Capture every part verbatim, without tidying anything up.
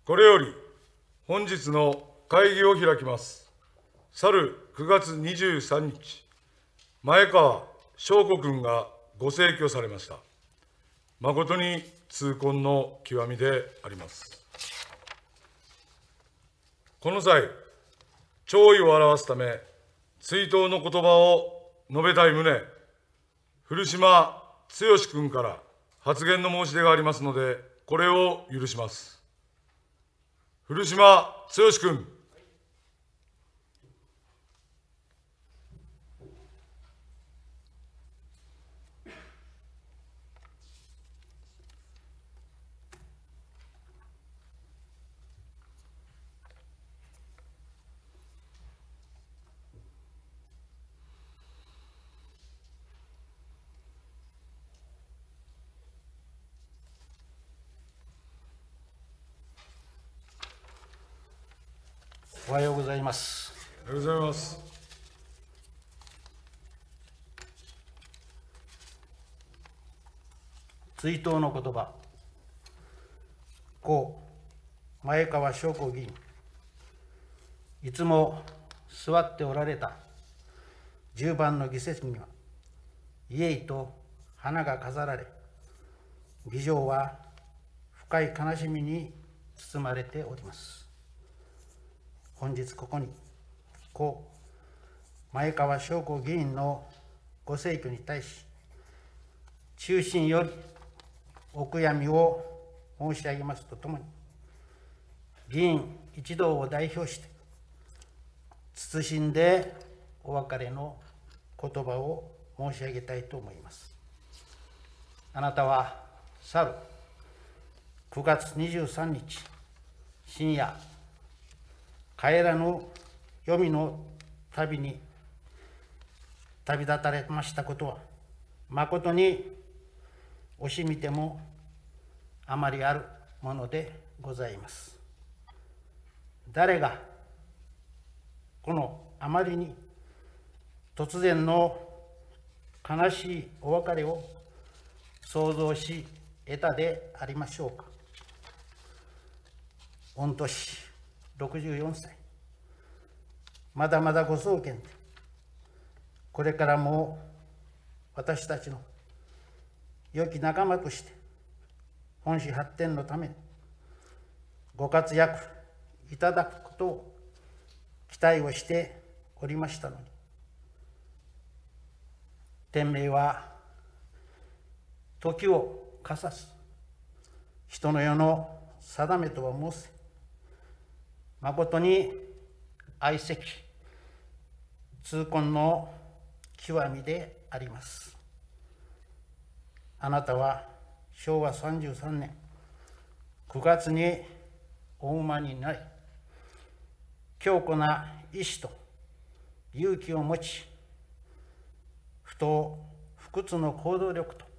これより本日の会議を開きます。去るくがつにじゅうさんにち、前川翔子君がご逝去されました。誠に痛恨の極みであります。この際、弔意を表すため、追悼の言葉を述べたい旨、古島剛君から発言の申し出がありますので、これを許します。古島剛君。 おはようございます。 おはようございます。 追悼の言葉。故前川翔子議員、いつも座っておられたじゅうばんの議席には、慰霊と花が飾られ、議場は深い悲しみに包まれております。本日ここに、故前川翔子議員のご逝去に対し、衷心よりお悔やみを申し上げますとともに、議員一同を代表して、謹んでお別れの言葉を申し上げたいと思います。あなたは去るくがつにじゅうさんにち深夜、帰らぬ黄泉の旅に旅立たれましたことは、誠に惜しみてもあまりあるものでございます。誰がこのあまりに突然の悲しいお別れを想像し得たでありましょうか。御年ろくじゅうよんさい、まだまだご壮健で、これからも私たちの良き仲間として本市発展のためにご活躍いただくことを期待をしておりましたのに、天命は時をかさす人の世の定めとは申せ、誠に哀惜痛恨の極みであります。あなたはしょうわさんじゅうさんねんくがつにお生まれになり、強固な意志と勇気を持ち、不当不屈の行動力と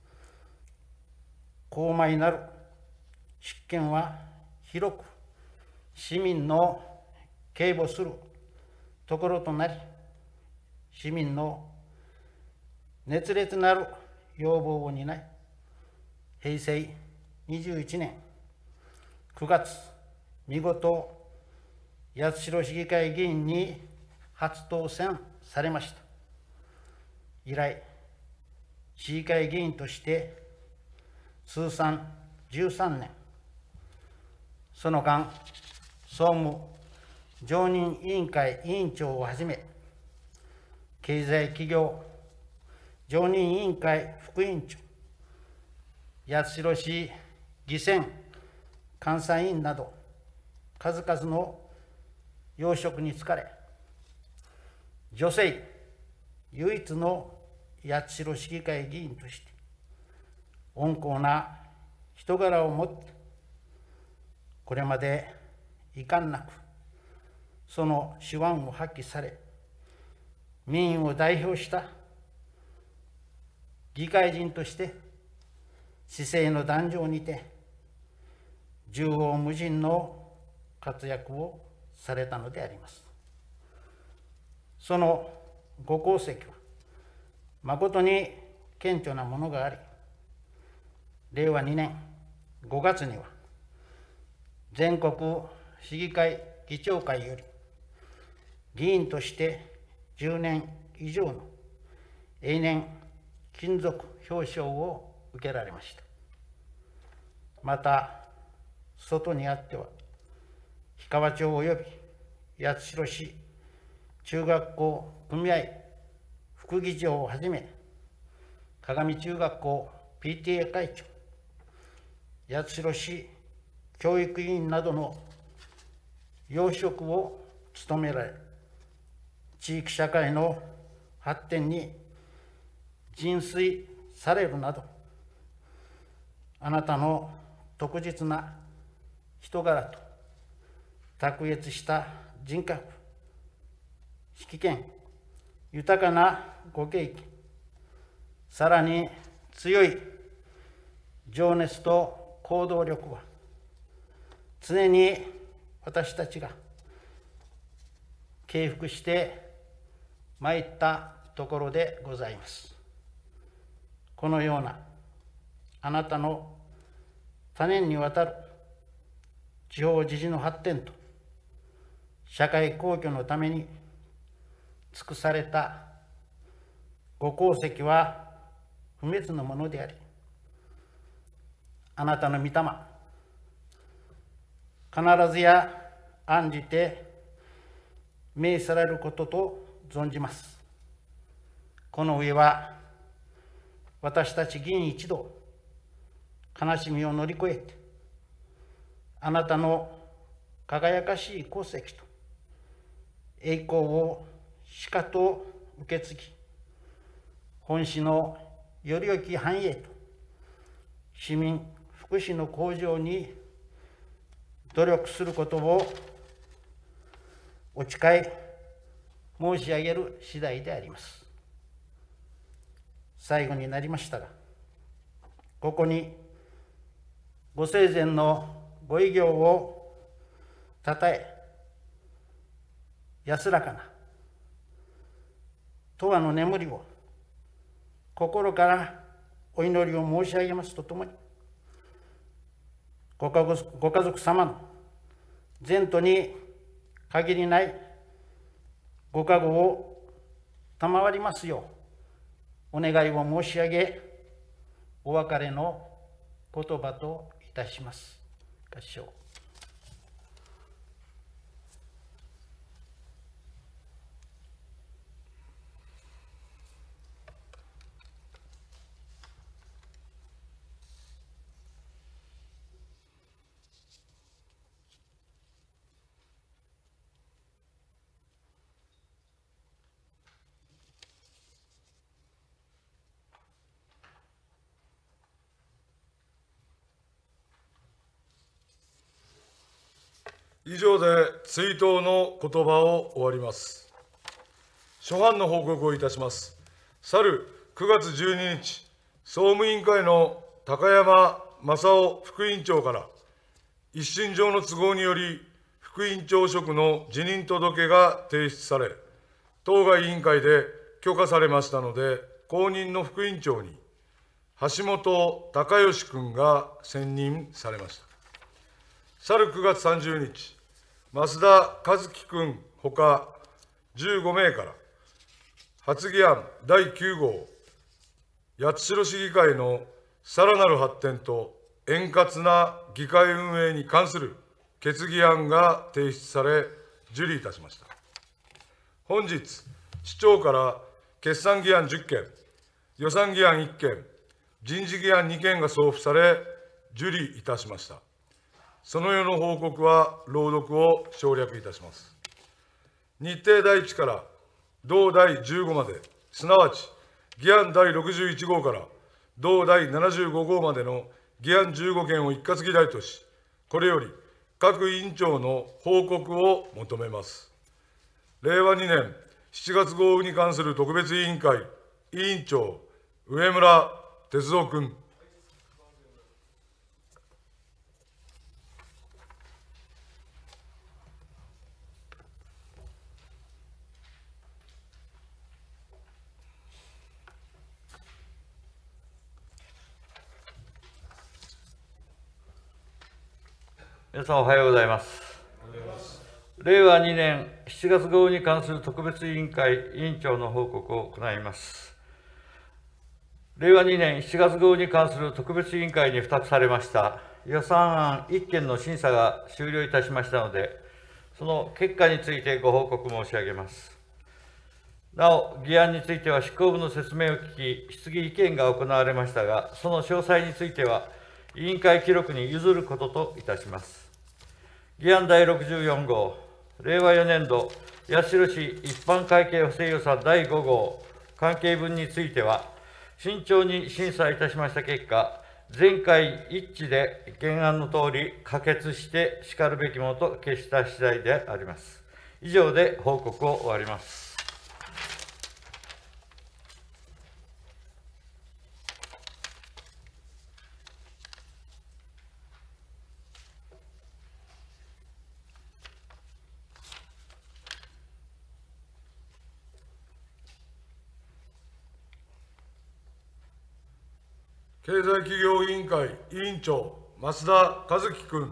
高邁なる執権は広く市民の警護するところとなり、市民の熱烈なる要望を担い、へいせいにじゅういちねんくがつ、見事八代市議会議員に初当選されました。以来、市議会議員として通算じゅうさんねん、その間、総務常任委員会委員長をはじめ、経済企業常任委員会副委員長、八代市議選監査委員など、数々の要職に就かれ、女性唯一の八代市議会議員として、温厚な人柄を持って、これまで遺憾なく、その手腕を発揮され、民意を代表した議会人として、市政の壇上にて、縦横無尽の活躍をされたのであります。そのご功績は、誠に顕著なものがあり、れいわにねんごがつには、 全国市議会議長会より議員としてじゅうねん以上の永年勤続表彰を受けられました。また、外にあっては、氷川町及び八代市中学校組合副議長をはじめ、鏡中学校 ピーティーエー 会長、八代市教育委員などの要職を務められ、地域社会の発展に尽遂されるなど、あなたの特実な人柄と卓越した人格、識見、豊かなご経験、さらに強い情熱と行動力は、常に私たちが敬服してまいったところでございます。このようなあなたの多年にわたる地方自治の発展と社会公共のために尽くされたご功績は不滅のものであり、あなたの御霊、必ずや案じて命されることと存じます。この上は、私たち議員一同、悲しみを乗り越えて、あなたの輝かしい功績と栄光をしかと受け継ぎ、本市のより良き繁栄と市民福祉の向上に努力することをお誓い申し上げる次第であります。最後になりましたが、ここにご生前のご偉業をたたえ、安らかな永遠の眠りを心からお祈りを申し上げますとともに、ご家族、ご家族様の前途に限りないご加護を賜りますようお願いを申し上げ、お別れの言葉といたします。合唱。 以上で追悼の言葉を終わります。諸般の報告をいたします。去るくがつじゅうににち、総務委員会の高山正夫副委員長から、一身上の都合により、副委員長職の辞任届が提出され、当該委員会で許可されましたので、後任の副委員長に、橋本隆義君が選任されました。去るくがつさんじゅうにち、増田和樹君ほかじゅうごめいから、発議案だいきゅうごう、八代市議会のさらなる発展と円滑な議会運営に関する決議案が提出され、受理いたしました。本日、市長から決算議案じゅっけん、予算議案いっけん、人事議案にけんが送付され、受理いたしました。そのような報告は朗読を省略いたします。日程だいいちから同だいじゅうごまで、すなわち議案だいろくじゅういちごうから同だいななじゅうごごうまでの議案じゅうごけんを一括議題とし、これより各委員長の報告を求めます。れいわにねんしちがつ豪雨に関する特別委員会委員長、上村哲三君。 皆さんおはようございます。れいわにねんしちがつ豪雨に関する特別委員会委員長の報告を行います。れいわにねんしちがつ豪雨に関する特別委員会に付託されました予算案いっけんの審査が終了いたしましたので、その結果についてご報告申し上げます。なお、議案については執行部の説明を聞き、質疑意見が行われましたが、その詳細については、委員会記録に譲ることといたします。議案だいろくじゅうよん号、れいわよねん度、八代市一般会計補正予算だいご号、関係分については、慎重に審査いたしました結果、全会一致で原案のとおり可決してしかるべきものと決した次第であります。以上で報告を終わります。 経済企業委員会委員長、増田和樹君。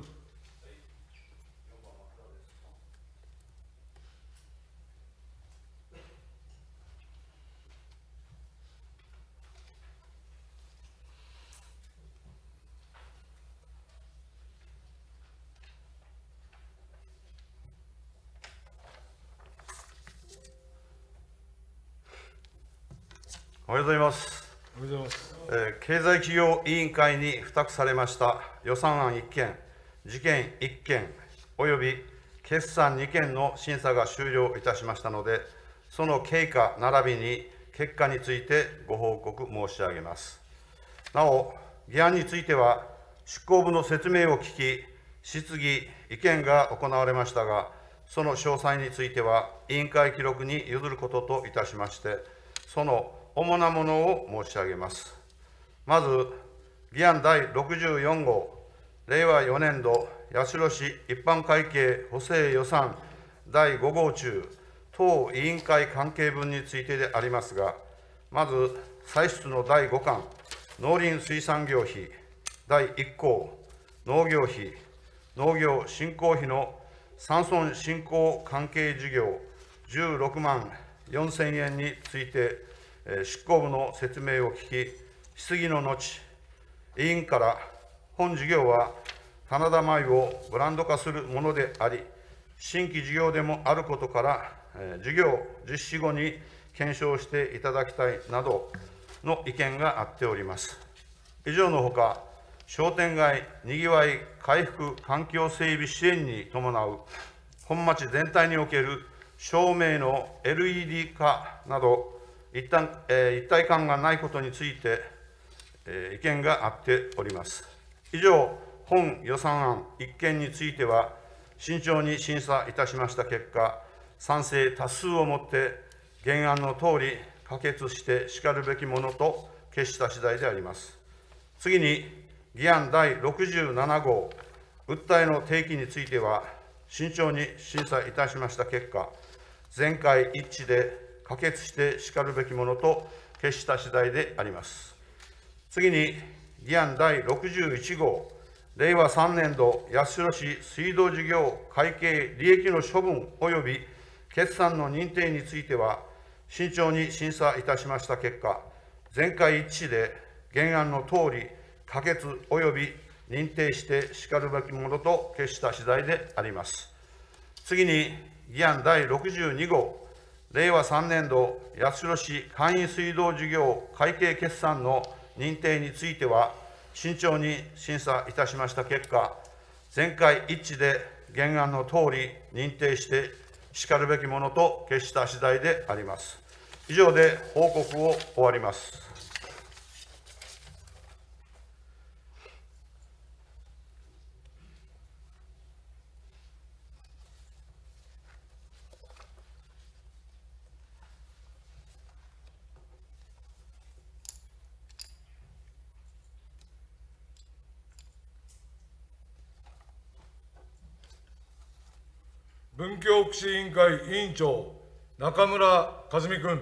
おはようございます。 おはようございます。 えー、経済企業委員会に付託されました予算案いっけん、事件いっけん、および決算にけんの審査が終了いたしましたので、その経過並びに結果についてご報告申し上げます。なお、議案については、執行部の説明を聞き、質疑、意見が行われましたが、その詳細については、委員会記録に譲ることといたしまして、その主なものを申し上げます。まず、議案だいろくじゅうよん号、れいわよねん度、八代市一般会計補正予算だいご号中、当委員会関係分についてでありますが、まず、歳出のだいごかん、農林水産業費、だいいっ項、農業費、農業振興費の山村振興関係事業じゅうろくまんよんせんえんについて、執行部の説明を聞き、質疑の後、委員から本事業は棚田米をブランド化するものであり、新規事業でもあることから、事業実施後に検証していただきたいなどの意見があっております。以上のほか、商店街にぎわい回復環境整備支援に伴う本町全体における照明の エルイーディー 化など、一旦、えー、一体感がないことについて、えー、意見があっております。以上、本予算案いっけんについては、慎重に審査いたしました結果、賛成多数をもって、原案のとおり可決してしかるべきものと決した次第であります。次に、議案だいろくじゅうなな号、訴えの提起については、慎重に審査いたしました結果、全会一致で可決してしかるべきものと決した次第であります。次に、議案だいろくじゅういち号、れいわさんねん度八代市水道事業会計利益の処分及び決算の認定については、慎重に審査いたしました結果、全会一致で原案のとおり、可決及び認定してしかるべきものと決した次第であります。次に、議案だいろくじゅうに号、れいわさんねん度八代市簡易水道事業会計決算の認定については、慎重に審査いたしました結果、全会一致で原案のとおり認定してしかるべきものと決した次第であります。以上で報告を終わります。 文教福祉委員会委員長、中村和美君。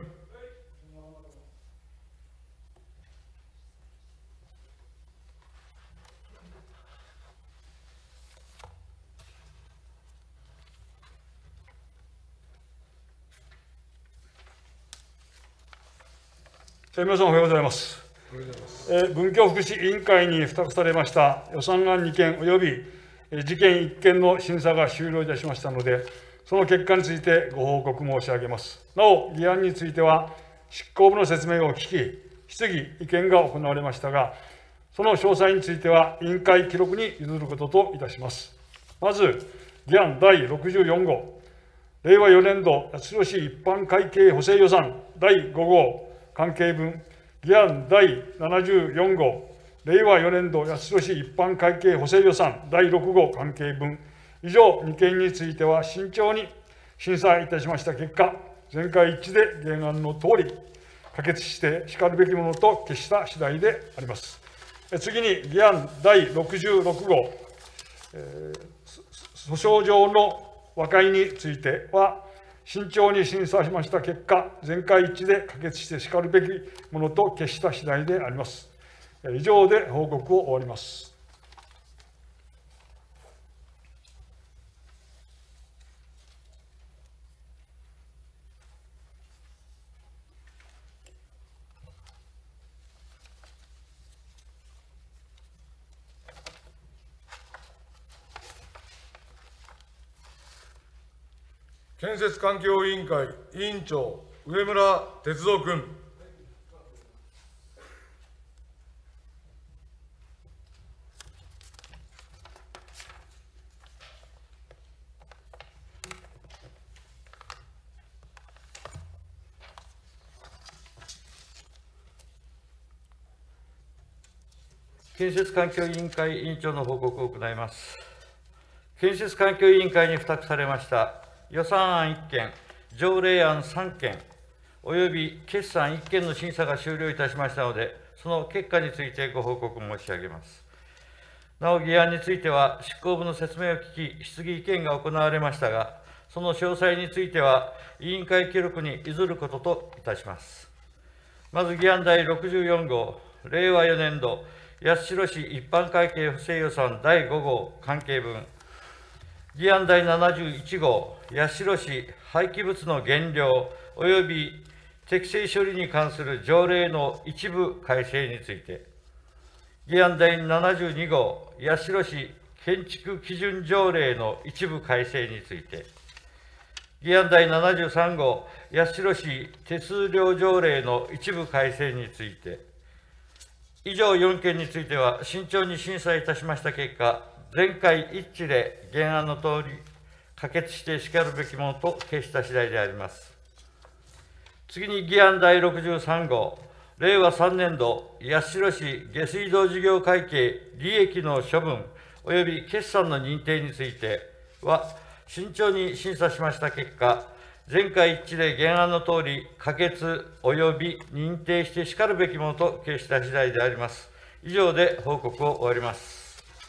皆さんおはようございます。えー文教福祉委員会に付託されました予算案にけんおよびえー事件いっけんの審査が終了いたしましたので、その結果についてご報告申し上げます。なお、議案については、執行部の説明を聞き、質疑、意見が行われましたが、その詳細については、委員会記録に譲ることといたします。まず、議案だいろくじゅうよん号、令和よねん度八代市一般会計補正予算だいご号関係分、議案だいななじゅうよん号、令和よねん度八代市一般会計補正予算だいろく号関係分、以上に件については慎重に審査いたしました結果、全会一致で原案のとおり、可決してしかるべきものと決した次第であります。次に、議案だいろくじゅうろく号、えー、訴訟上の和解については、慎重に審査しました結果、全会一致で可決してしかるべきものと決した次第であります。以上で報告を終わります。 建設環境委員会委員長、上村哲三君。 建設環境委員会委員長の報告を行います。建設環境委員会に付託されました予算案いっけん、条例案さんけん、および決算いっけんの審査が終了いたしましたので、その結果についてご報告申し上げます。なお、議案については、執行部の説明を聞き、質疑意見が行われましたが、その詳細については、委員会記録に譲ることといたします。まず、議案だいろくじゅうよん号、令和よねん度、八代市一般会計補正予算だいご号関係分、議案だいななじゅういち号、八代市廃棄物の減量および適正処理に関する条例の一部改正について、議案だいななじゅうに号、八代市建築基準条例の一部改正について、議案だいななじゅうさん号、八代市手数料条例の一部改正について、以上よん件については慎重に審査いたしました結果、全会一致で原案のとおり可決してしかるべきものと決した次第であります。次に議案だいろくじゅうさん号、令和さんねん度八代市下水道事業会計利益の処分および決算の認定については、慎重に審査しました結果、全会一致で原案のとおり可決および認定してしかるべきものと決した次第であります。以上で報告を終わります。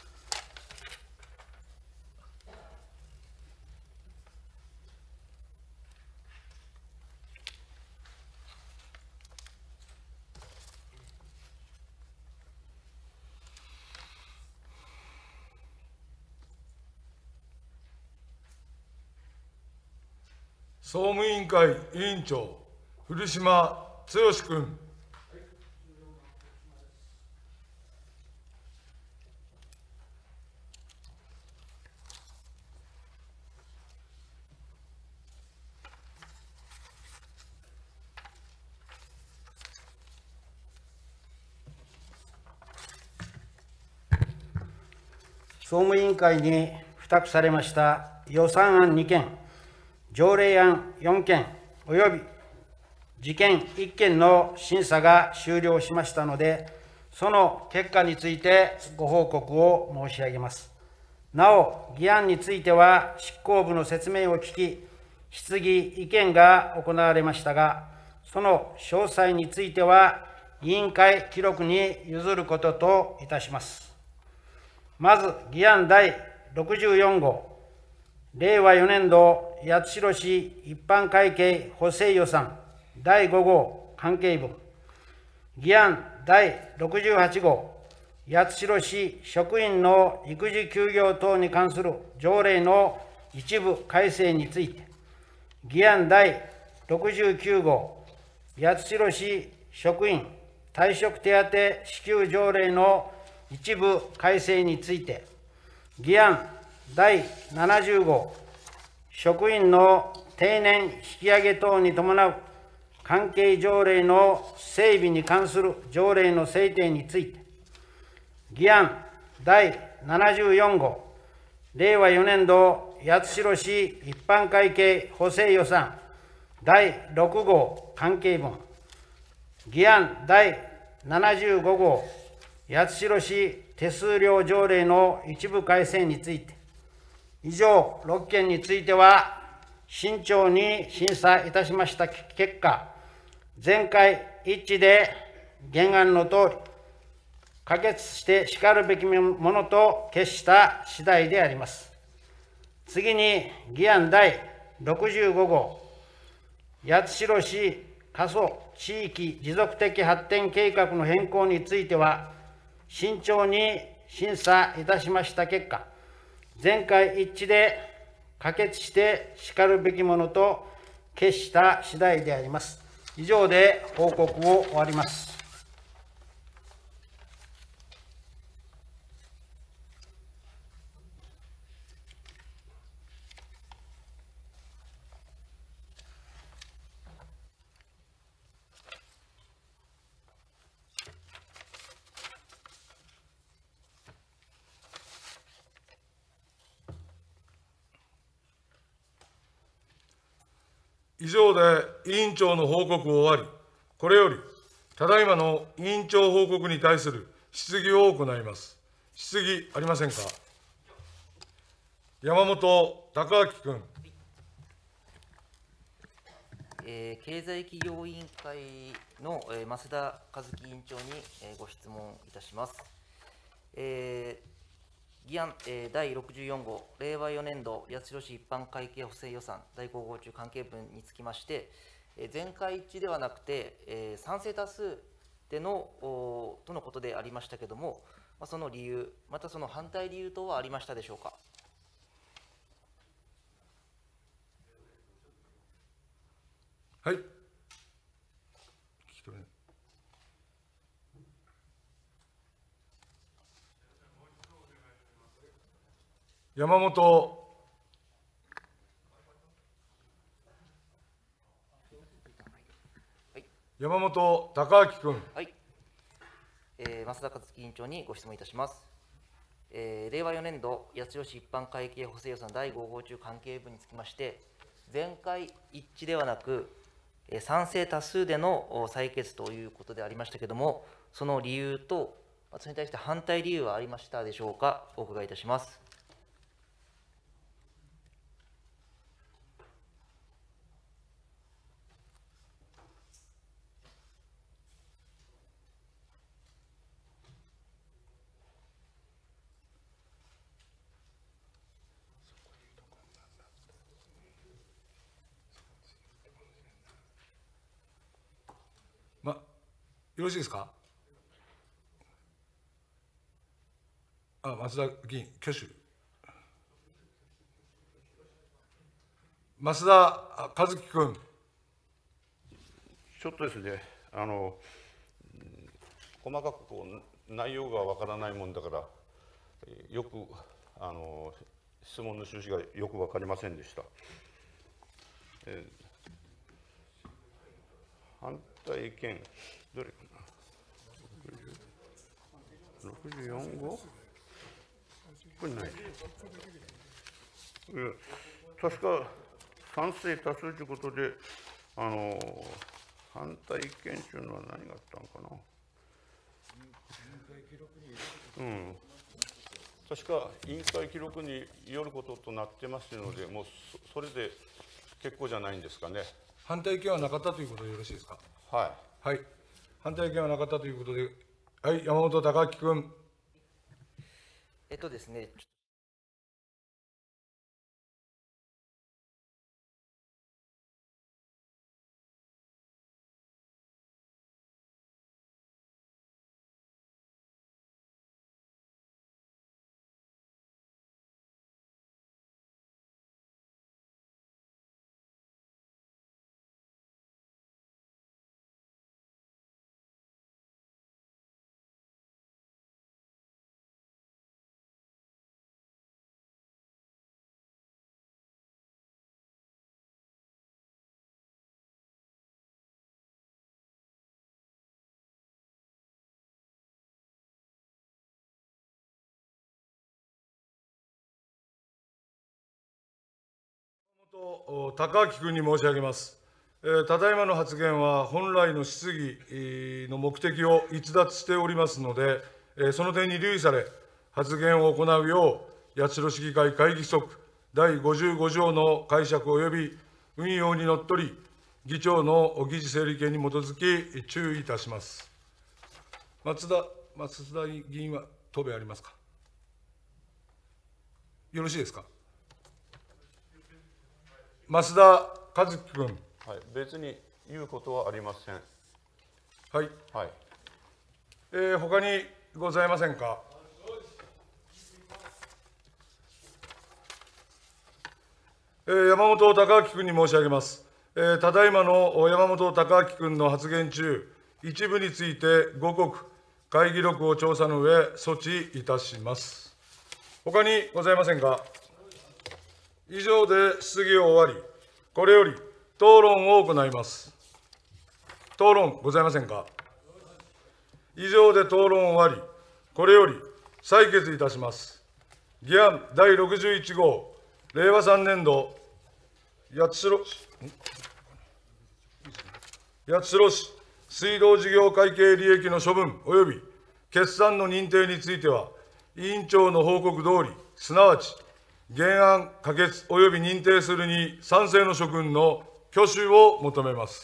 総務委員会委員長、古島剛君。 総務委員会に付託されました予算案に件、条例案よん件および事件いっ件の審査が終了しましたので、その結果についてご報告を申し上げます。なお、議案については執行部の説明を聞き、質疑意見が行われましたが、その詳細については委員会記録に譲ることといたします。まず、議案だいろくじゅうよん号、令和よねん度八代市一般会計補正予算だいご号関係分、議案だいろくじゅうはち号、八代市職員の育児休業等に関する条例の一部改正について、議案だいろくじゅうきゅう号、八代市職員退職手当支給条例の一部改正について、議案だいななじゅう号、職員の定年引き上げ等に伴う関係条例の整備に関する条例の制定について、議案だいななじゅうよん号、令和よねん度八代市一般会計補正予算だいろく号関係分、議案だいななじゅうご号、八代市手数料条例の一部改正について、以上ろっけんについては、慎重に審査いたしました結果、全会一致で原案のとおり、可決してしかるべきものと決した次第であります。次に、議案だいろくじゅうご号、八代市過疎地域持続的発展計画の変更については、慎重に審査いたしました結果、全会一致で可決してしかるべきものと決した次第であります。以上で報告を終わります。 以上で委員長の報告を終わり、これより、ただいまの委員長報告に対する質疑を行います。質疑ありませんか。山本貴明君。 えー、経済企業委員会の、えー、増田和樹委員長に、えー、ご質問いたします。えー議案、えー、だいろくじゅうよん号、令和よねん度八代市一般会計補正予算だいご号中関係分につきまして、えー、全会一致ではなくて、えー、賛成多数でのとのことでありましたけれども、まあ、その理由、またその反対理由等はありましたでしょうか。 はい。山本山本貴明君。 はい、えー、増田和樹委員長にご質問いたします。えー、令和よねん度八代市一般会計補正予算だいご号中関係分につきまして、全会一致ではなく、えー、賛成多数での採決ということでありましたけれども、その理由と、それに対して反対理由はありましたでしょうか。お伺いいたします。 ま、よろしいですか。あ、増田議員、挙手。増田和樹君。 ちょっとですね、あの細かくこう内容がわからないもんだから、よくあの質問の趣旨がよく分かりませんでした。えー反対意見、どれかな、ろくじゅうよん号、これない。確か賛成多数ということで、あの反対意見というのは何があったのかな。うん、確か委員会記録によることとなってますので、もう そ, それで結構じゃないんですかね。 反対意見はなかったということでよろしいですか。 はい。 はい。反対意見はなかったということで、はい、山本貴明君。 えっとですね。 本孝明君に申し上げます。えーただいまの発言は、本来の質疑えーの目的を逸脱しておりますので、えーその点に留意され、発言を行うよう、八代市議会会議規則だいごじゅうご条の解釈及び運用にのっとり、議長の議事整理権に基づき、注意いたします。松田、松田議員は答弁ありますか。よろしいですか。増田和樹君。 はい、別に言うことはありません。 はい。 はい。 えー、他にございませんか。えー、山本孝明君に申し上げます。えー、ただいまの山本孝明君の発言中、一部についてご告、会議録を調査の上、措置いたします。他にございませんか。以上で質疑を終わり、これより討論を行います。討論ございませんか。以上で討論を終わり、これより採決いたします。議案だいろくじゅういち号、令和さんねん度、八代八代市水道事業会計利益の処分及び決算の認定については、委員長の報告通り、すなわち、原案可決及び認定するに賛成の諸君の挙手を求めます。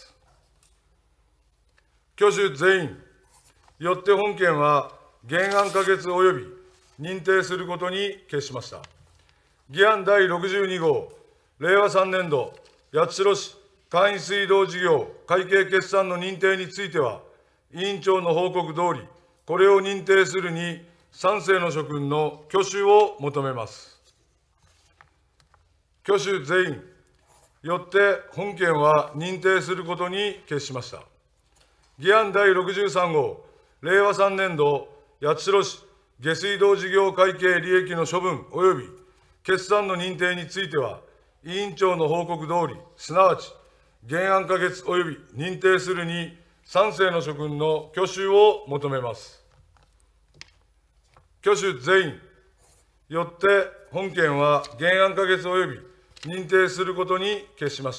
挙手全員、よって本件は原案可決及び認定することに決しました。議案だいろくじゅうに号、令和さんねん度、八代市簡易水道事業会計決算の認定については、委員長の報告通り、これを認定するに賛成の諸君の挙手を求めます。挙手全員、よって本件は認定することに決しました。議案だいろくじゅうさん号、令和さんねん度、八代市下水道事業会計利益の処分及び決算の認定については、委員長の報告通り、すなわち、原案可決及び認定するに賛成の諸君の挙手を求めます。挙手全員、よって本件は原案可決及び認定することに決しました。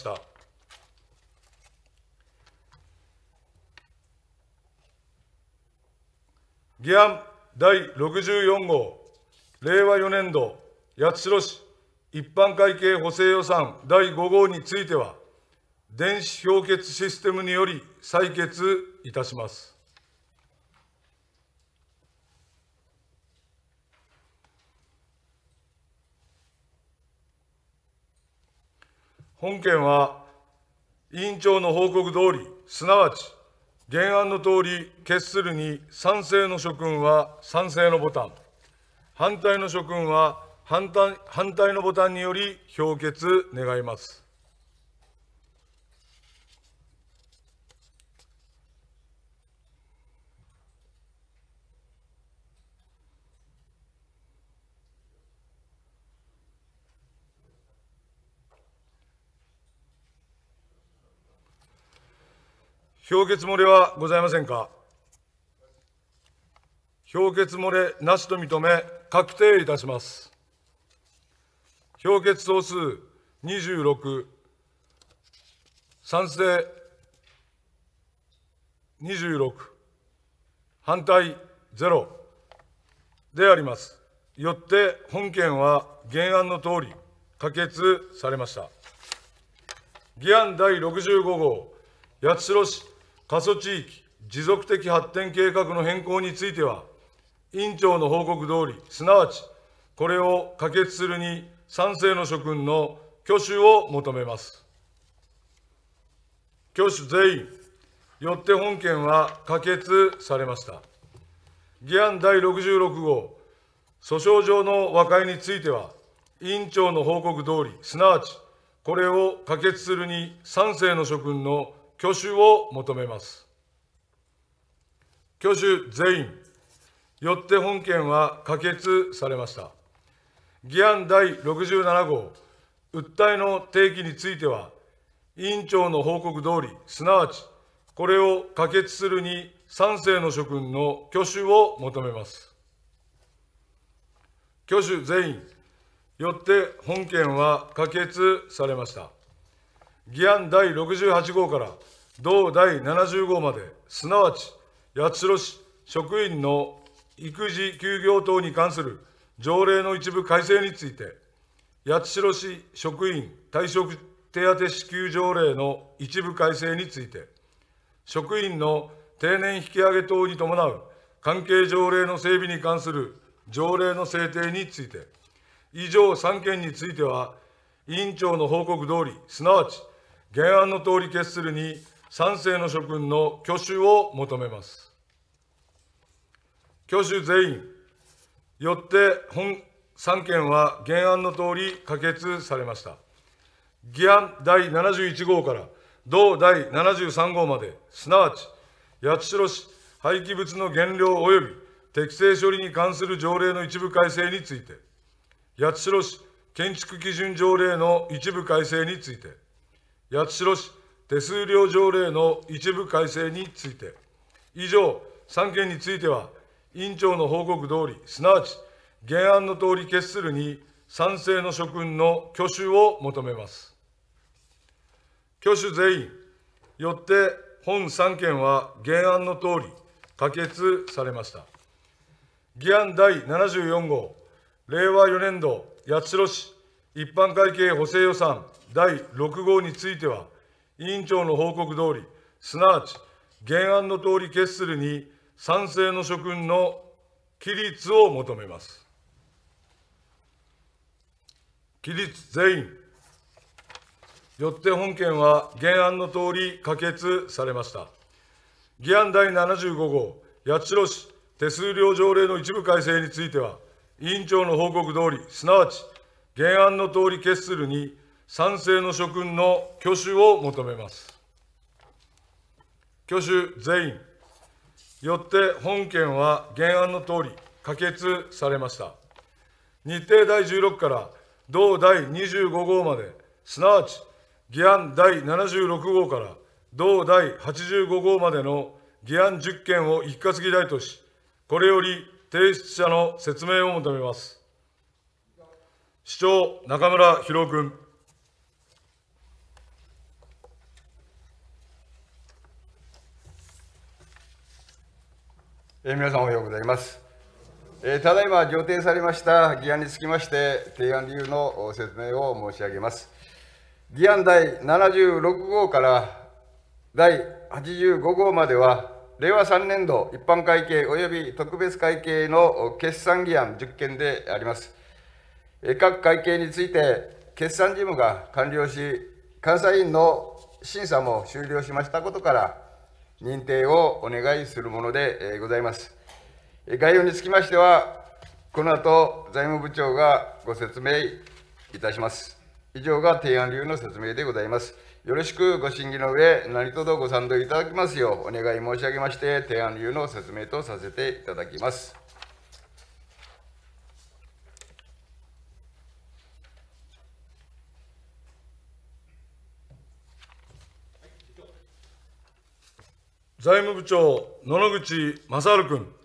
議案だいろくじゅうよん号、令和よねん度、八代市一般会計補正予算だいご号については、電子評決システムにより採決いたします。本件は、委員長の報告通り、すなわち、原案の通り決するに賛成の諸君は賛成のボタン、反対の諸君は反対反対のボタンにより評決願います。評決漏れはございませんか。評決漏れなしと認め、確定いたします。評決総数にじゅうろく、賛成にじゅうろく、反対ゼロであります。よって本件は原案のとおり可決されました。議案だいろくじゅうご号、八代市過疎地域持続的発展計画の変更については、委員長の報告通り、すなわち、これを可決するに賛成の諸君の挙手を求めます。挙手全員、よって本件は可決されました。議案だいろくじゅうろく号、訴訟上の和解については、委員長の報告通り、すなわち、これを可決するに賛成の諸君の挙手を求めます。挙手全員、よって本件は可決されました。議案だいろくじゅうなな号、訴えの提起については、委員長の報告通り、すなわち、これを可決するに賛成の諸君の挙手を求めます。挙手全員、 よって本件は可決されました。議案だいろくじゅうはち号から同だいななじゅう号まで、すなわち八代市職員の育児休業等に関する条例の一部改正について、八代市職員退職手当支給条例の一部改正について、職員の定年引き上げ等に伴う関係条例の整備に関する条例の制定について、以上さん件については、委員長の報告通り、すなわち原案の通り決するに賛成の諸君の挙手を求めます。挙手全員。よって本さん件は原案の通り可決されました。議案だいななじゅういち号から同だいななじゅうさん号まで、すなわち八代市廃棄物の減量及び適正処理に関する条例の一部改正について、八代市建築基準条例の一部改正について、八代市手数料条例の一部改正について、以上さん件については、委員長の報告通り、すなわち原案の通り決するに賛成の諸君の挙手を求めます。挙手全員。よって本さん件は原案の通り可決されました。議案だいななじゅうよん号、令和よねん度八代市一般会計補正予算だいろく号については、委員長の報告通り、すなわち原案の通り決するに賛成の諸君の起立を求めます。起立全員。よって本件は原案の通り可決されました。議案だいななじゅうご号、八代市手数料条例の一部改正については、委員長の報告通り、すなわち原案の通り決するに賛成の諸君の挙手を求めます。挙手全員。よって本件は原案の通り可決されました。日程だいじゅうろくから同だいにじゅうご号まで、すなわち議案だいななじゅうろく号から同だいはちじゅうご号までの議案じゅっ件を一括議題とし、これより提出者の説明を求めます。市長、中村博君。 えー、皆さんおはようございます。えー、ただいま上呈されました議案につきまして、提案理由の説明を申し上げます。議案だいななじゅうろく号からだいはちじゅうご号までは、令和さん年度一般会計及び特別会計の決算議案じゅっ件であります。各会計について決算事務が完了し、監査院の審査も終了しましたことから、認定をお願いするものでございます。概要につきましては、この後財務部長がご説明いたします。以上が提案理由の説明でございます。よろしくご審議の上、何卒ご賛同いただきますようお願い申し上げまして、提案理由の説明とさせていただきます。 財務部長、野々口正治君。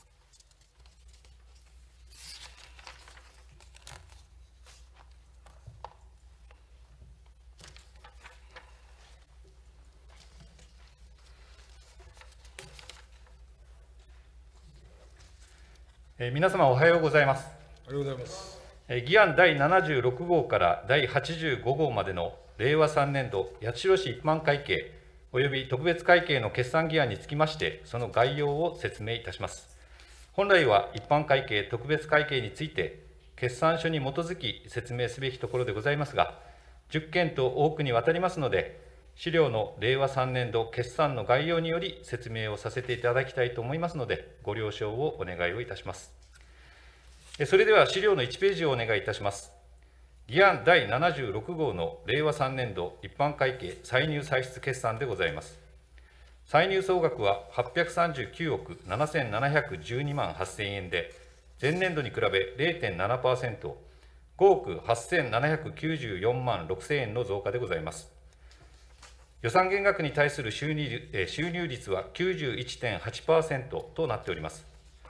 えー、皆様おはようございます。 おはようございます。 えー、議案だいななじゅうろく号からだいはちじゅうご号までの令和さん年度八代市一般会計および特別会計の決算議案につきまして、その概要を説明いたします。本来は一般会計、特別会計について、決算書に基づき説明すべきところでございますが、じゅっ件と多くにわたりますので、資料の令和さん年度決算の概要により説明をさせていただきたいと思いますので、ご了承をお願いをいたします。それでは資料のいちページをお願いいたします。議案だいななじゅうろく号の令和さん年度一般会計歳入歳出決算でございます。歳入総額ははっぴゃくさんじゅうきゅうおくななせんななひゃくじゅうにまんはっせん円で、前年度に比べ れいてんななパーセント、ごおくはっせんななひゃくきゅうじゅうよんまんろくせん円の増加でございます。予算減額に対する収入収入率は きゅうじゅういちてんはちパーセント となっております。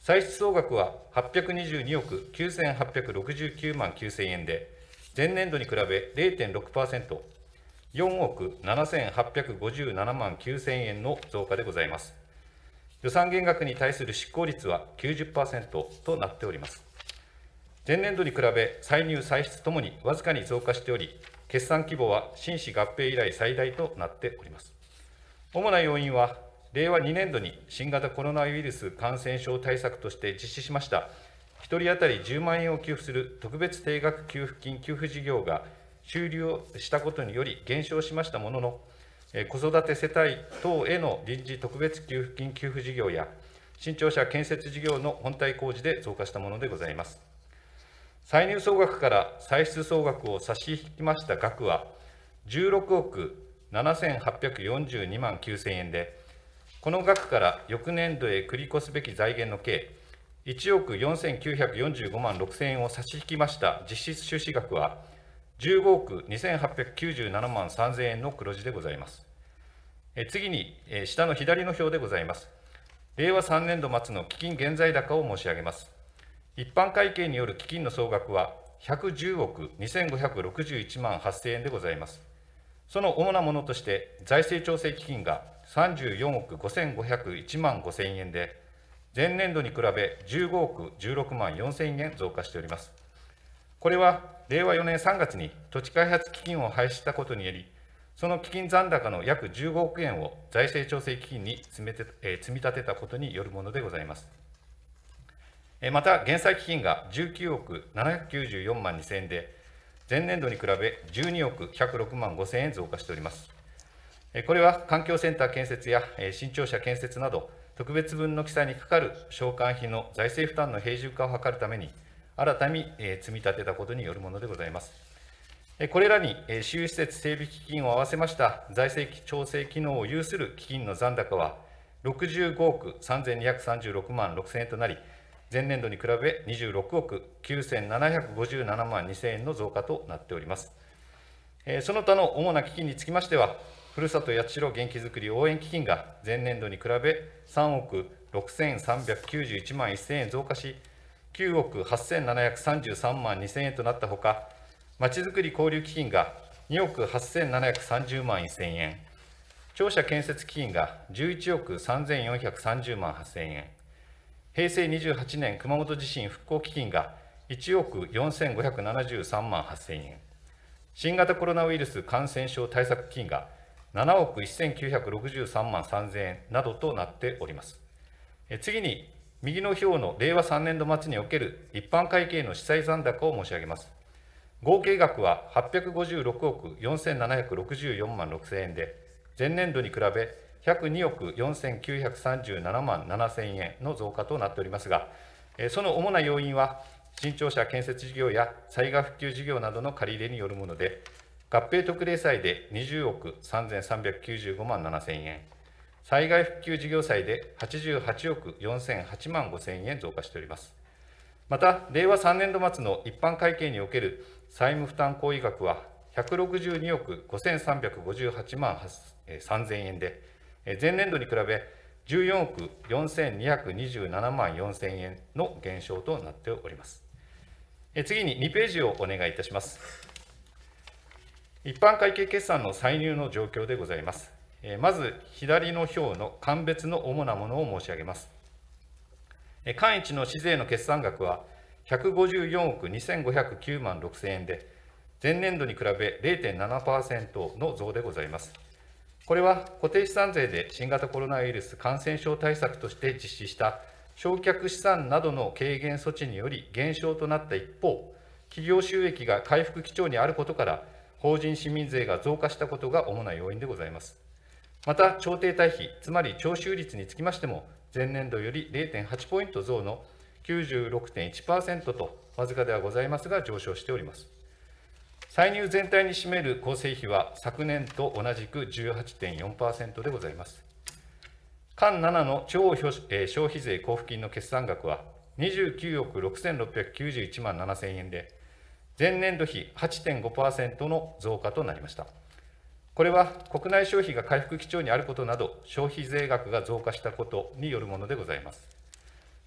歳出総額ははっぴゃくにじゅうにおくきゅうせんはっぴゃくろくじゅうきゅうまんきゅうせんえんで、前年度に比べ ゼロてんろくパーセント、よんおくななせんはっぴゃくごじゅうななまんきゅうせんえんの増加でございます。予算減額に対する執行率は きゅうじゅっパーセント となっております。前年度に比べ、歳入・歳出ともにわずかに増加しており、決算規模は新種合併以来最大となっております。主な要因は、れいわにねんどに新型コロナウイルス感染症対策として実施しました、ひとり当たりじゅうまんえんを給付する特別定額給付金給付事業が終了したことにより減少しましたものの、子育て世帯等への臨時特別給付金給付事業や、新庁舎建設事業の本体工事で増加したものでございます。歳入総額から歳出総額を差し引きました額は、じゅうろくおくななせんはっぴゃくよんじゅうにまんきゅうせんえんで、この額から翌年度へ繰り越すべき財源の計、いちおくよんせんきゅうひゃくよんじゅうごまんろくせんえんを差し引きました実質収支額は、じゅうごおくにせんはっぴゃくきゅうじゅうななまんさんぜんえんの黒字でございます。え次に、え下の左の表でございます。れいわさんねんど末の基金現在高を申し上げます。一般会計による基金の総額はひゃくじゅうおくにせんごひゃくろくじゅういちまんはっせんえんでございます。その主なものとして、財政調整基金がさんじゅうよんおくごせんごひゃくいちまんごせんえんで、前年度に比べじゅうごおくじゅうろくまんよんせんえん増加しております。これはれいわよねんさんがつに土地開発基金を廃止したことにより、その基金残高の約じゅうごおくえんを財政調整基金に積み立てたことによるものでございます。また、減債基金がじゅうきゅうおくななひゃくきゅうじゅうよんまんにせんえんで、前年度に比べじゅうにおくひゃくろくまんごせんえん増加しております。これは環境センター建設や新庁舎建設など、特別分の記載にかかる償還費の財政負担の平準化を図るために、新たに積み立てたことによるものでございます。これらに私有施設整備基金を合わせました財政調整機能を有する基金の残高は、ろくじゅうごおくさんぜんにひゃくさんじゅうろくまんろくせんえんとなり、前年度に比べにじゅうろくおくきゅうせんななひゃくごじゅうななまんにせんえんの増加となっております。その他の主な基金につきましては、ふるさと八代元気づくり応援基金が前年度に比べさんおくろくせんさんびゃくきゅうじゅういちまんせんえん増加し、きゅうおくはっせんななひゃくさんじゅうさんまんにせんえんとなったほか、まちづくり交流基金がにおくはっせんななひゃくさんじゅうまんせんえん、庁舎建設基金がじゅういちおくさんぜんよんひゃくさんじゅうまんはっせんえん、へいせいにじゅうはちねん熊本地震復興基金がいちおくよんせんごひゃくななじゅうさんまんはっせんえん、新型コロナウイルス感染症対策基金がななおくせんきゅうひゃくろくじゅうさんまんさんぜんえんなどとなっております。次に、右の表のれいわさんねんど末における一般会計の記載残高を申し上げます。合計額ははっぴゃくごじゅうろくおくよんせんななひゃくろくじゅうよんまんろくせんえんで、前年度に比べひゃくにおくよんせんきゅうひゃくさんじゅうななまんななせんえんの増加となっておりますが、その主な要因は、新庁舎建設事業や災害復旧事業などの借り入れによるもので、合併特例債でにじゅうおくさんぜんさんびゃくきゅうじゅうごまんななせんえん、災害復旧事業債ではちじゅうはちおくよんせんはちまんごせんえん増加しております。また、れいわさんねんど末の一般会計における債務負担行為額はひゃくろくじゅうにおくごせんさんびゃくごじゅうはちまんさんぜんえんで、前年度に比べじゅうよんおくよんせんにひゃくにじゅうななまんよんせんえんの減少となっております。次ににページをお願いいたします。一般会計決算の歳入の状況でございます。まず、左の表の間別の主なものを申し上げます。間一の市税の決算額はひゃくごじゅうよんおくにせんごひゃくきゅうまんろくせんえんで、前年度に比べ れいてんななパーセント の増でございます。これは固定資産税で新型コロナウイルス感染症対策として実施した償却資産などの軽減措置により減少となった一方、企業収益が回復基調にあることから、法人市民税が増加したことが主な要因でございます。また、調停対比、つまり徴収率につきましても、前年度より れいてんはちポイント増の きゅうじゅうろくてんいちパーセント と、わずかではございますが、上昇しております。歳入全体に占める構成費は、昨年と同じく じゅうはちてんよんパーセント でございます。間ななの地方消費税交付金の決算額は、にじゅうきゅうおくろくせんろっぴゃくきゅうじゅういちまんななせんえんで、前年度比 はちてんごパーセント の増加となりました。これは国内消費が回復基調にあることなど、消費税額が増加したことによるものでございます。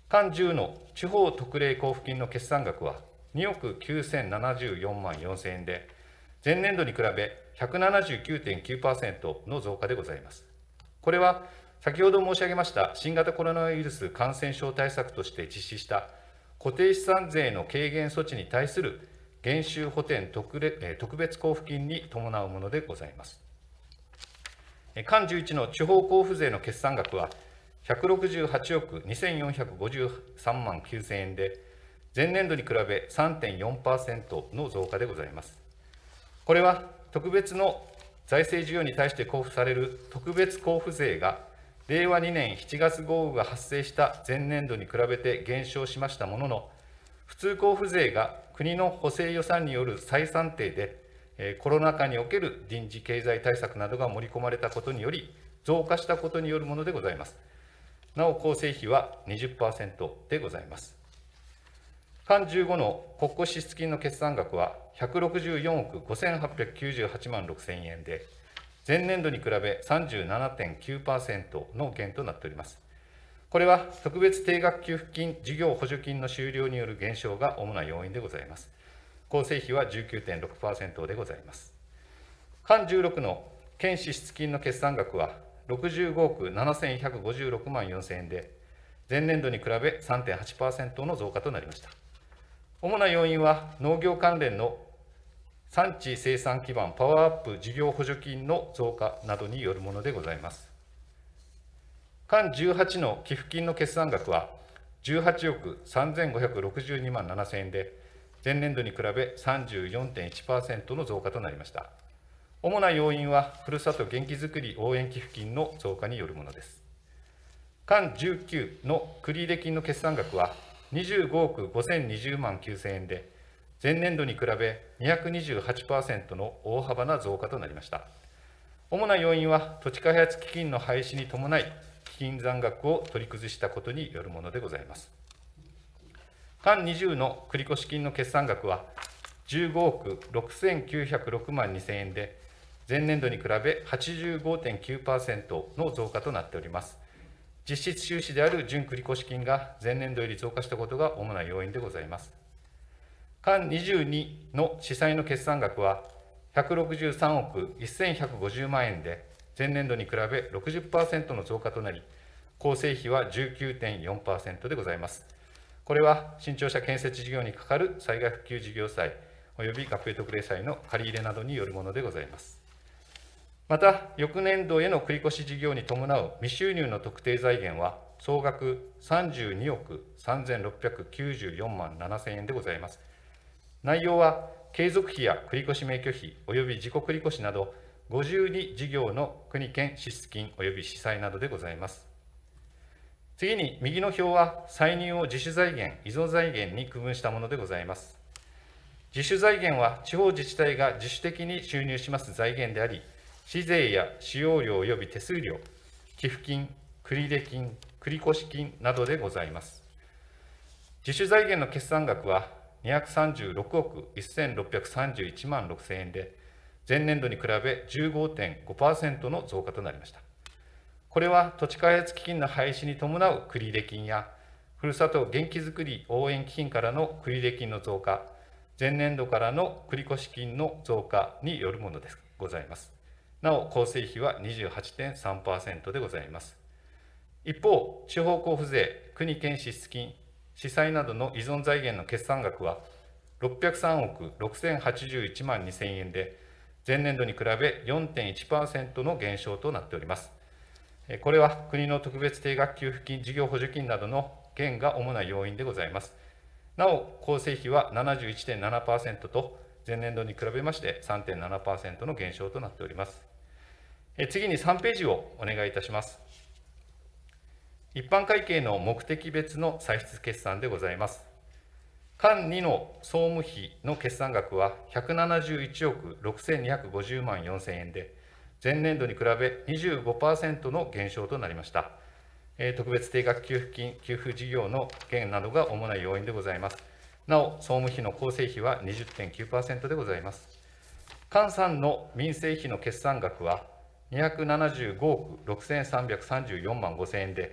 間じゅうの地方特例交付金の決算額はにおくきゅうせんななじゅうよんまんよんせんえんで、前年度に比べ ひゃくななじゅうきゅうてんきゅうパーセント の増加でございます。これは先ほど申し上げました新型コロナウイルス感染症対策として実施した固定資産税の軽減措置に対する減収補填 特, 特別交付金に伴うものでございます。間じゅういちの地方交付税の決算額はひゃくろくじゅうはちおくにせんよんひゃくごじゅうさんまんきゅうせんえんで、前年度に比べ さんてんよんパーセント の増加でございます。これは特別の財政需要に対して交付される特別交付税が、れいわにねんしちがつ豪雨が発生した前年度に比べて減少しましたものの、普通交付税が国の補正予算による再算定で、コロナ禍における臨時経済対策などが盛り込まれたことにより、増加したことによるものでございます。なお、構成費は にじゅっパーセント でございます。間じゅうごの国庫支出金の決算額はひゃくろくじゅうよんおくごせんはっぴゃくきゅうじゅうはちまんろくせんえんで、前年度に比べ さんじゅうななてんきゅうパーセント の減となっております。これは特別定額給付金事業補助金の終了による減少が主な要因でございます。構成費は じゅうきゅうてんろくパーセント でございます。間じゅうろくの県支出金の決算額はろくじゅうごおくななせんひゃくごじゅうろくまんよんせんえんで、前年度に比べ さんてんはちパーセント の増加となりました。主な要因は農業関連の産地生産基盤パワーアップ事業補助金の増加などによるものでございます。間じゅうはちの寄付金の決算額はじゅうはちおくさんぜんごひゃくろくじゅうにまんななせんえんで、前年度に比べ さんじゅうよんてんいちパーセント の増加となりました。主な要因は、ふるさと元気づくり応援寄付金の増加によるものです。間じゅうきゅうの繰入金の決算額はにじゅうごおくごせんにじゅうまんきゅうせんえんで、前年度に比べ にひゃくにじゅうはちパーセント の大幅な増加となりました。主な要因は、土地開発基金の廃止に伴い、基金残額を取り崩したことによるものでございます。間にじゅうの繰越金の決算額はじゅうごおくろくせんきゅうひゃくろくまんにせんえんで、前年度に比べ はちじゅうごてんきゅうパーセント の増加となっております。実質収支である準繰越金が前年度より増加したことが主な要因でございます。間にじゅうにの子債の決算額はひゃくろくじゅうさんおくせんひゃくごじゅうまんえんで、前年度に比べ ろくじゅっパーセント の増加となり、構成費は じゅうきゅうてんよんパーセント でございます。これは新庁舎建設事業にかかる災害復旧事業債および合併特例債の借り入れなどによるものでございます。また、翌年度への繰越事業に伴う未収入の特定財源は、総額さんじゅうにおくさんぜんろっぴゃくきゅうじゅうよんまんななせんえんでございます。内容は、継続費や繰越免許費および自己繰越など、ごじゅうに事業の国県支出金および子債などでございます。次に、右の表は、歳入を自主財源、依存財源に区分したものでございます。自主財源は、地方自治体が自主的に収入します財源であり、市税や使用料および手数料、寄付金、繰入金、繰越金などでございます。自主財源の決算額はにひゃくさんじゅうろくおくせんろっぴゃくさんじゅういちまんろくせんえんで、前年度に比べ じゅうごてんごパーセント の増加となりました。これは土地開発基金の廃止に伴う繰入金や、ふるさと元気づくり応援基金からの繰入金の増加、前年度からの繰越金の増加によるものでございます。なお、構成費は にじゅうはちてんさんパーセント でございます。一方、地方交付税、国県支出金、子債などの依存財源の決算額はろっぴゃくさんおくろくせんはちじゅういちまんにせんえんで、前年度に比べ よんてんいちパーセント の減少となっております。これは国の特別定額給付金、事業補助金などの減が主な要因でございます。なお、構成費は ななじゅういちてんななパーセント と、前年度に比べまして さんてんななパーセント の減少となっております。次にさんページをお願いいたします。一般会計の目的別の歳出決算でございます。間にの総務費の決算額はひゃくななじゅういちおくろくせんにひゃくごじゅうまんよんせんえんで、前年度に比べ にじゅうごパーセント の減少となりました。特別定額給付金、給付事業の減などが主な要因でございます。なお、総務費の構成費は にじゅってんきゅうパーセント でございます。間さんの民生費の決算額はにひゃくななじゅうごおくろくせんさんびゃくさんじゅうよんまんごせんえんで、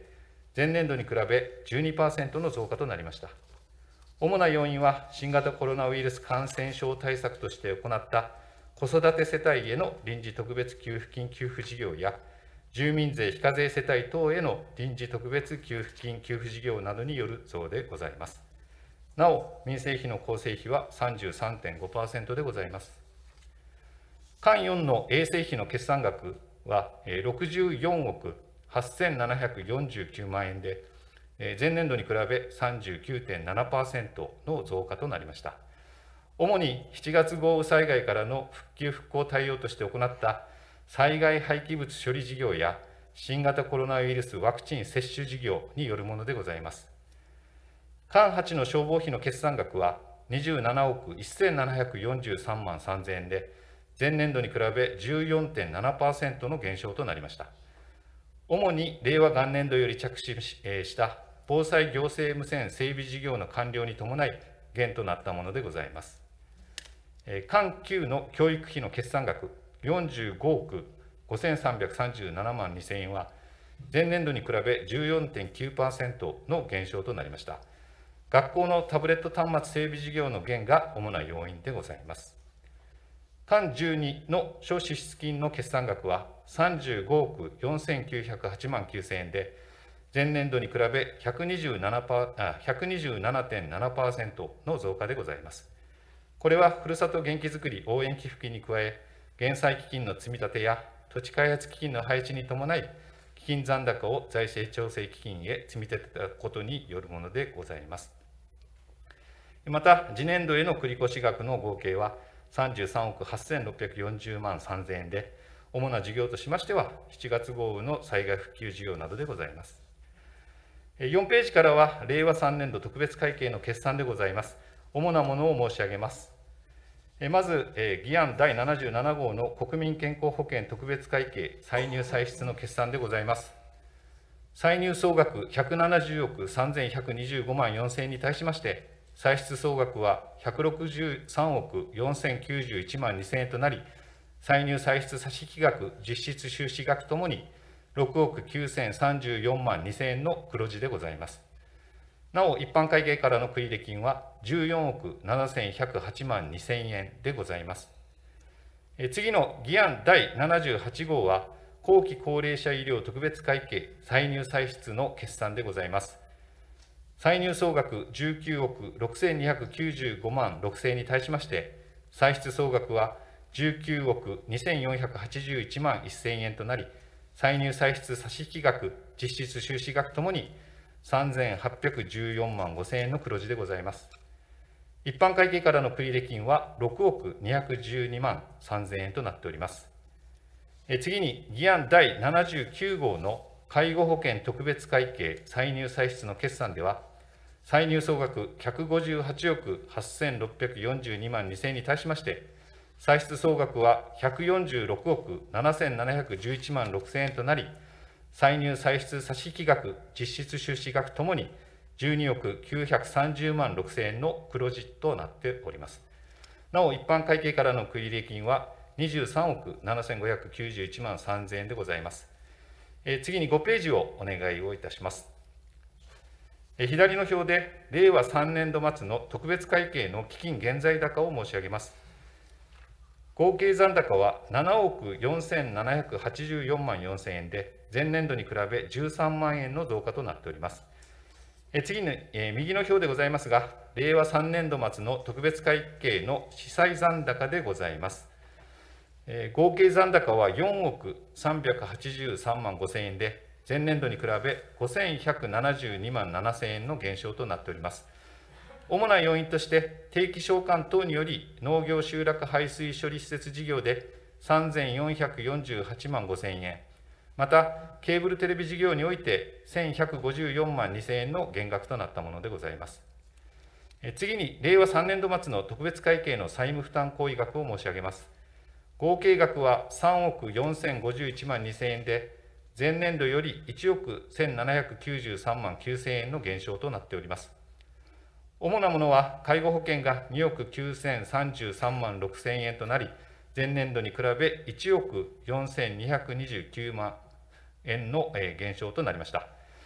前年度に比べ じゅうにパーセント の増加となりました。主な要因は、新型コロナウイルス感染症対策として行った子育て世帯への臨時特別給付金給付事業や、住民税非課税世帯等への臨時特別給付金給付事業などによる増でございます。なお、民生費の構成比は さんじゅうさんてんごパーセント でございます。間よんの衛生費の決算額はろくじゅうよんおくはっせんななひゃくよんじゅうきゅうまんえんで、前年度に比べ さんじゅうきゅうてんななパーセント の増加となりました。主にしちがつ豪雨災害からの復旧・復興対応として行った災害廃棄物処理事業や新型コロナウイルスワクチン接種事業によるものでございます。間はちの消防費の決算額はにじゅうななおくせんななひゃくよんじゅうさんまんさんぜんえんで、前年度に比べ じゅうよんてんななパーセント の減少となりました。主に令和元年度より着手した防災行政無線整備事業の完了に伴い減となったものでございます。間きゅうの教育費の決算額よんじゅうごおくごせんさんびゃくさんじゅうななまんにせんえんは、前年度に比べ じゅうよんてんきゅうパーセント の減少となりました。学校のタブレット端末整備事業の減が主な要因でございます。間じゅうにの諸支出金の決算額はさんじゅうごおくよんせんきゅうひゃくはちまんきゅうせんえんで、前年度に比べ ひゃくにじゅうななてんななパーセント の増加でございます。これはふるさと元気づくり応援寄付金に加え、減災基金の積み立てや土地開発基金の配置に伴い、基金残高を財政調整基金へ積み立てたことによるものでございます。また、次年度への繰越額の合計はさんじゅうさんおくはっせんろっぴゃくよんじゅうまんさんぜんえんで、主な事業としましては、しちがつ豪雨の災害復旧事業などでございます。よんページからは、令和さんねんど特別会計の決算でございます。主なものを申し上げます。まず、議案だいななじゅうななごうの国民健康保険特別会計歳入歳出の決算でございます。歳入総額ひゃくななじゅうおくさんぜんひゃくにじゅうごまんよんせんえんに対しまして、歳出総額はひゃくろくじゅうさんおくよんせんきゅうじゅういちまんにせんえんとなり、歳入歳出差引額、実質収支額ともにろくおくきゅうせんさんじゅうよんまんにせんえんの黒字でございます。なお、一般会計からの繰入金はじゅうよんおくななせんひゃくはちまんにせんえんでございます。え次の議案だいななじゅうはちごうは、後期高齢者医療特別会計歳入歳出の決算でございます。歳入総額じゅうきゅうおくろくせんにひゃくきゅうじゅうごまんろくせんえんに対しまして、歳出総額はじゅうきゅうおくにせんよんひゃくはちじゅういちまんせんえんとなり、歳入歳出差引額、実質収支額ともにさんぜんはっぴゃくじゅうよんまんごせんえんの黒字でございます。一般会計からの繰入金はろくおくにひゃくじゅうにまんさんぜんえんとなっております。え次に、議案だいななじゅうきゅうごうの介護保険特別会計歳入歳出の決算では、歳入総額ひゃくごじゅうはちおくはっせんろっぴゃくよんじゅうにまんにせんえんに対しまして、歳出総額はひゃくよんじゅうろくおくななせんななひゃくじゅういちまんろくせんえんとなり、歳入歳出差引額、実質収支額ともにじゅうにおくきゅうひゃくさんじゅうまんろくせんえんの黒字となっております。なお、一般会計からの繰入金はにじゅうさんおくななせんごひゃくきゅうじゅういちまんさんぜんえんでございます。え次にごページをお願いをいたします。え左の表で、令和さんねんど末の特別会計の基金現在高を申し上げます。合計残高はななおくよんせんななひゃくはちじゅうよんまんよんせんえんで、前年度に比べじゅうさんまんえんの増加となっております。え次に、え右の表でございますが、令和さんねんど末の特別会計の記載残高でございます。え合計残高はよんおくさんびゃくはちじゅうさんまんごせんえんで、前年度に比べごせんひゃくななじゅうにまんななせんえんの減少となっております。主な要因として、定期償還等により農業集落排水処理施設事業でさんぜんよんひゃくよんじゅうはちまんごせんえん、また、ケーブルテレビ事業においてせんひゃくごじゅうよんまんにせんえんの減額となったものでございます。次に、令和さんねんど末の特別会計の債務負担行為額を申し上げます。合計額はさんおくよんせんごじゅういちまんにせんえんで、前年度よりいちおくせんななひゃくきゅうじゅうさんまんきゅうせんえんの減少となっております。主なものは、介護保険がにおくきゅうせんさんじゅうさんまんろくせんえんとなり、前年度に比べいちおくよんせんにひゃくにじゅうきゅうまんえんの減少となりました。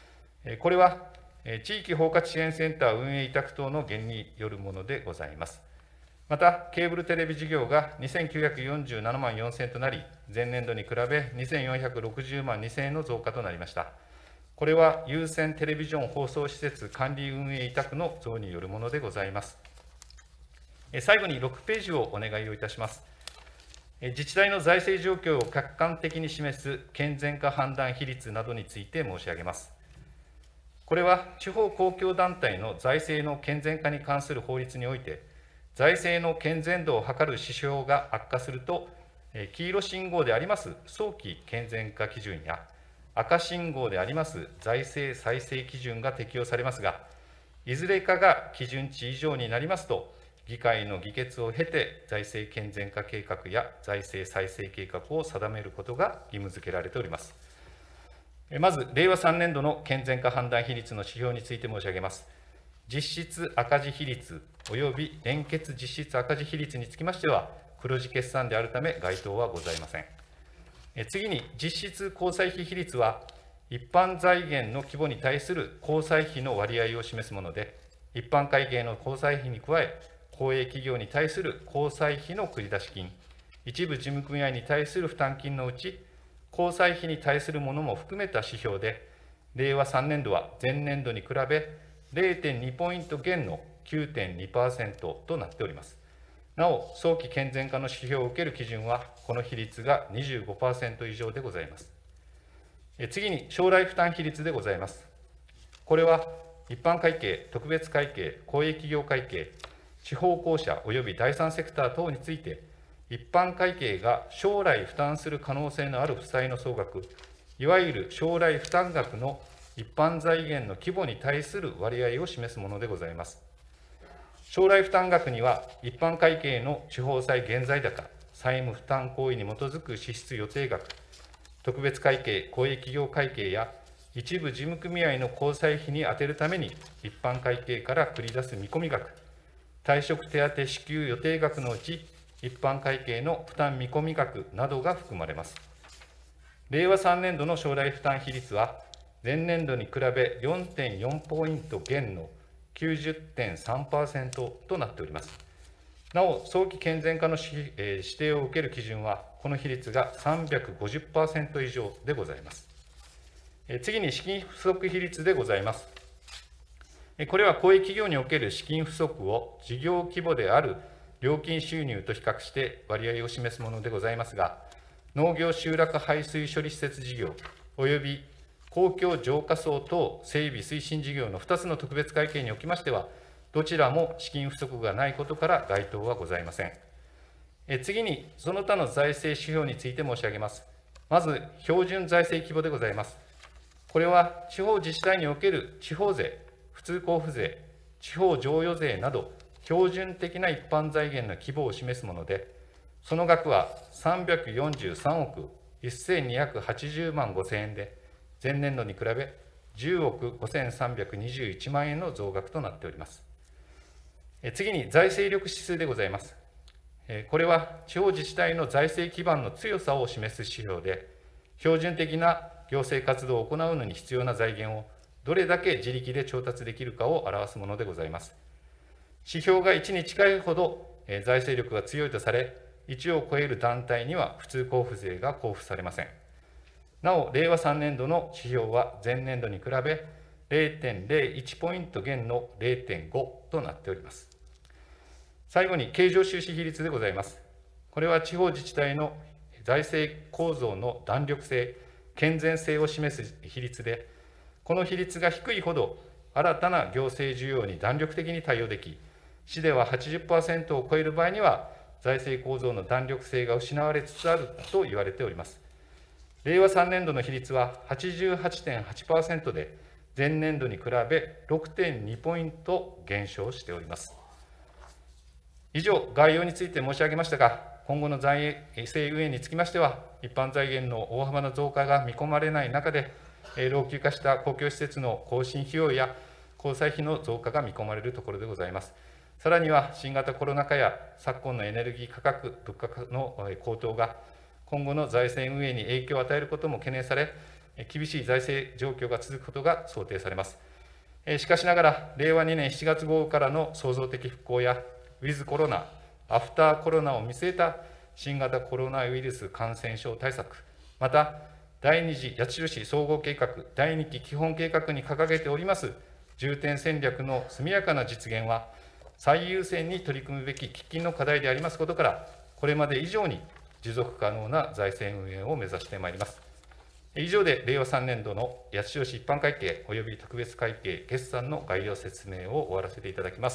これは地域包括支援センター運営委託等の減によるものでございます。また、ケーブルテレビ事業がにせんきゅうひゃくよんじゅうななまんよんせんとなり、前年度に比べにせんよんひゃくろくじゅうまんにせんえんの増加となりました。これは有線テレビジョン放送施設管理運営委託の増によるものでございます。最後にろくページをお願いをいたします。自治体の財政状況を客観的に示す健全化判断比率などについて申し上げます。これは地方公共団体の財政の健全化に関する法律において、財政の健全度を測る指標が悪化すると、黄色信号であります早期健全化基準や、赤信号であります財政再生基準が適用されますが、いずれかが基準値以上になりますと、議会の議決を経て、財政健全化計画や財政再生計画を定めることが義務付けられております。まず、れいわさんねんどの健全化判断比率の指標について申し上げます。実質赤字比率および連結実質赤字比率につきましては、黒字決算であるため、該当はございません。次に、実質公債費比率は、一般財源の規模に対する公債費の割合を示すもので、一般会計の公債費に加え、公営企業に対する公債費の繰出金、一部事務組合に対する負担金のうち、公債費に対するものも含めた指標で、れいわさんねんどは前年度に比べ れいてんにポイント減の きゅうてんにパーセント となっております。なお、早期健全化の指標を受ける基準は、この比率が にじゅうごパーセント 以上でございます。次に、将来負担比率でございます。これは、一般会計、特別会計、公営企業会計、地方公社及び第三セクター等について、一般会計が将来負担する可能性のある負債の総額、いわゆる将来負担額の一般財源の規模に対する割合を示すものでございます。将来負担額には、一般会計の地方債現在高、債務負担行為に基づく支出予定額、特別会計、公営企業会計や一部事務組合の公債費に充てるために、一般会計から繰り出す見込み額、退職手当支給予定額のうち、一般会計の負担見込み額などが含まれます。れいわさんねんどの将来負担比率は、前年度に比べ よんてんよんポイント減の きゅうじゅってんさんパーセント となっております。なお、早期健全化の指定を受ける基準は、この比率が さんびゃくごじゅっパーセント 以上でございます。次に、資金不足比率でございます。これは公営企業における資金不足を事業規模である料金収入と比較して割合を示すものでございますが、農業集落排水処理施設事業および公共浄化槽等整備推進事業のふたつの特別会計におきましては、どちらも資金不足がないことから該当はございません。え次に、その他の財政指標について申し上げます。まず、標準財政規模でございます。これは地方自治体における地方税、普通交付税、地方譲与税など、標準的な一般財源の規模を示すもので、その額はさんびゃくよんじゅうさんおくせんにひゃくはちじゅうまんごせんえんで、前年度に比べじゅうおくごせんさんびゃくにじゅういちまんえんの増額となっております。次に、財政力指数でございます。これは地方自治体の財政基盤の強さを示す指標で、標準的な行政活動を行うのに必要な財源をどれだけ自力で調達できるかを表すものでございます。指標がいちに近いほど財政力が強いとされ、いちを超える団体には普通交付税が交付されません。なお、れいわさんねんどの指標は前年度に比べ れいてんれいいちポイント減の れいてんご となっております。最後に、経常収支比率でございます。これは地方自治体の財政構造の弾力性、健全性を示す比率で、この比率が低いほど、新たな行政需要に弾力的に対応でき、市では はちじゅっパーセント を超える場合には、財政構造の弾力性が失われつつあると言われております。れいわさんねんどの比率は はちじゅうはちてんはちパーセント で、前年度に比べ ろくてんにポイント減少しております。以上、概要について申し上げましたが、今後の財政運営につきましては、一般財源の大幅な増加が見込まれない中で、老朽化した公共施設の更新費用や公債費の増加が見込まれるところでございます。さらには、新型コロナ禍や昨今のエネルギー価格、物価の高騰が、今後の財政運営に影響を与えることも懸念され、 厳しい財政状況が続くことが想定されます。しかしながら、れいわにねんしちがつごうからの創造的復興や、ウィズコロナ、アフターコロナを見据えた新型コロナウイルス感染症対策、また、第二次八代市総合計画、だいにき基本計画に掲げております重点戦略の速やかな実現は、最優先に取り組むべき喫緊の課題でありますことから、これまで以上に持続可能な財政運営を目指してまいります。以上で、れいわさんねんどの八代市一般会計及び特別会計決算の概要説明を終わらせていただきます。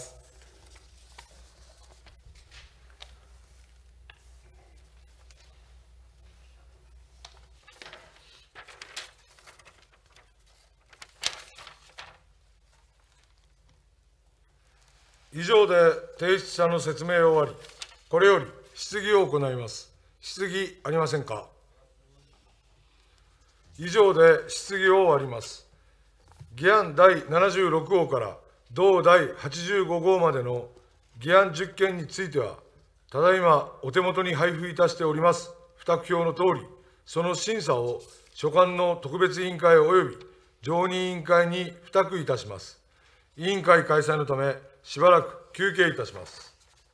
以上で提出者の説明を終わり、これより質疑を行います。質疑ありませんか。以上で質疑を終わります。議案だいななじゅうろくごうから同だいはちじゅうごごうまでの議案じゅっけんについては、ただいまお手元に配布いたしております付託表のとおり、その審査を所管の特別委員会及び常任委員会に付託いたします。委員会開催のため、しばらく休憩いたします。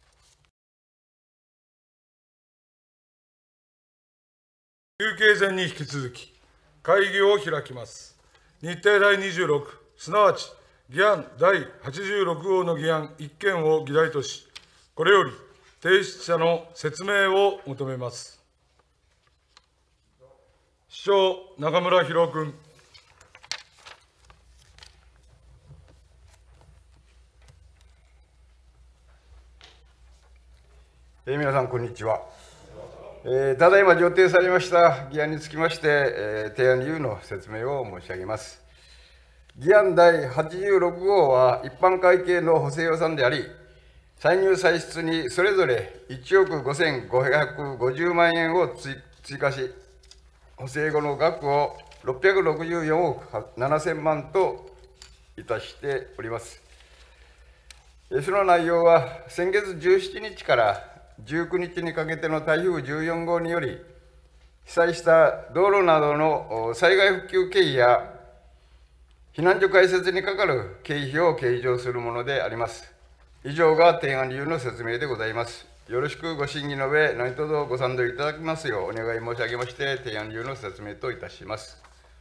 休憩前に引き続き、会議を開きます。日程だいにじゅうろく、すなわち議案だいはちじゅうろくごうの議案いっけんを議題とし、これより提出者の説明を求めます。市長、中村博君。 えー、皆さん、こんにちは。えー、ただいま上呈されました議案につきまして、えー、提案理由の説明を申し上げます。議案だいはちじゅうろくごうは一般会計の補正予算であり、歳入歳出にそれぞれいちおくごせんごひゃくごじゅうまんえんを追加し、補正後の額をろっぴゃくろくじゅうよんおくななせんまんといたしております。その内容は、先月じゅうしちにちからじゅうくにちにかけての台風じゅうよんごうにより、被災した道路などの災害復旧経費や避難所開設にかかる経費を計上するものであります。以上が提案理由の説明でございます。よろしくご審議の上、何卒ご賛同いただきますようお願い申し上げまして、提案理由の説明といたします。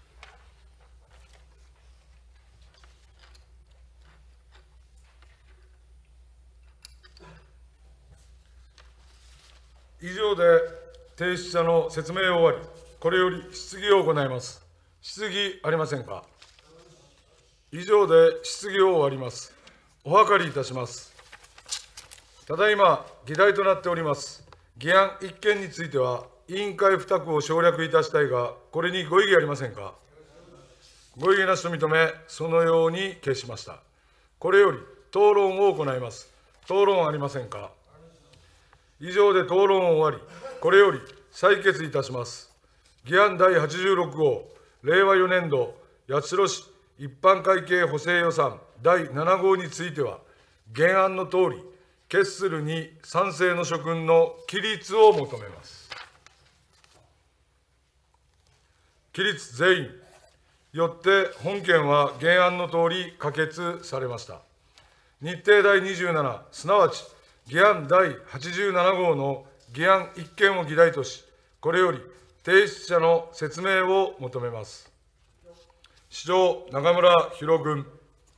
以上で提出者の説明を終わり、これより質疑を行います。質疑ありませんか。以上で質疑を終わります。お諮りいたします。ただいま議題となっております議案いっけんについては、委員会付託を省略いたしたいが、これにご異議ありませんか。ご異議なしと認め、そのように決しました。これより討論を行います。討論ありませんか。以上で討論を終わり、これより採決いたします。議案だいはちじゅうろくごう、れいわよねんど八代市一般会計補正予算だいななごうについては、原案のとおり、決するに賛成の諸君の起立を求めます。起立全員。よって本件は原案のとおり可決されました。日程だいにじゅうなな、すなわち議案だいはちじゅうななごうの議案いっけんを議題とし、これより提出者の説明を求めます。市長、中村博君。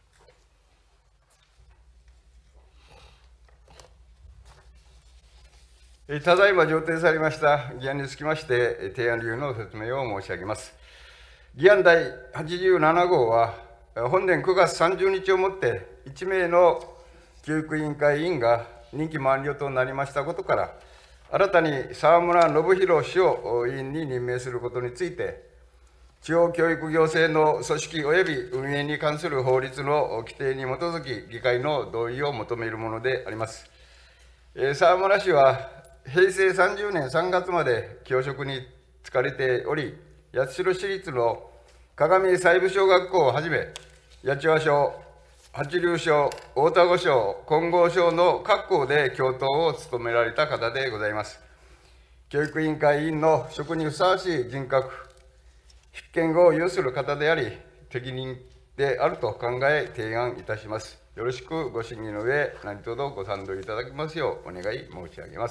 ただいま上呈されました議案につきまして、提案理由の説明を申し上げます。議案だいはちじゅうななごうは、本年くがつさんじゅうにちをもっていちめいの教育委員会委員が任期満了となりましたことから、新たに沢村信弘氏を委員に任命することについて、地方教育行政の組織及び運営に関する法律の規定に基づき、議会の同意を求めるものであります。沢村氏は、へいせいさんじゅうねんさんがつまで教職に就かれており、八代市立の鏡西部小学校をはじめ、八千代小、八流小、大田御小、金剛小の各校で教頭を務められた方でございます。教育委員会委員の職にふさわしい人格、 執権を有する方であり、適任であると考え提案いたします。よろしくご審議の上、何卒ご賛同いただきますようお願い申し上げます。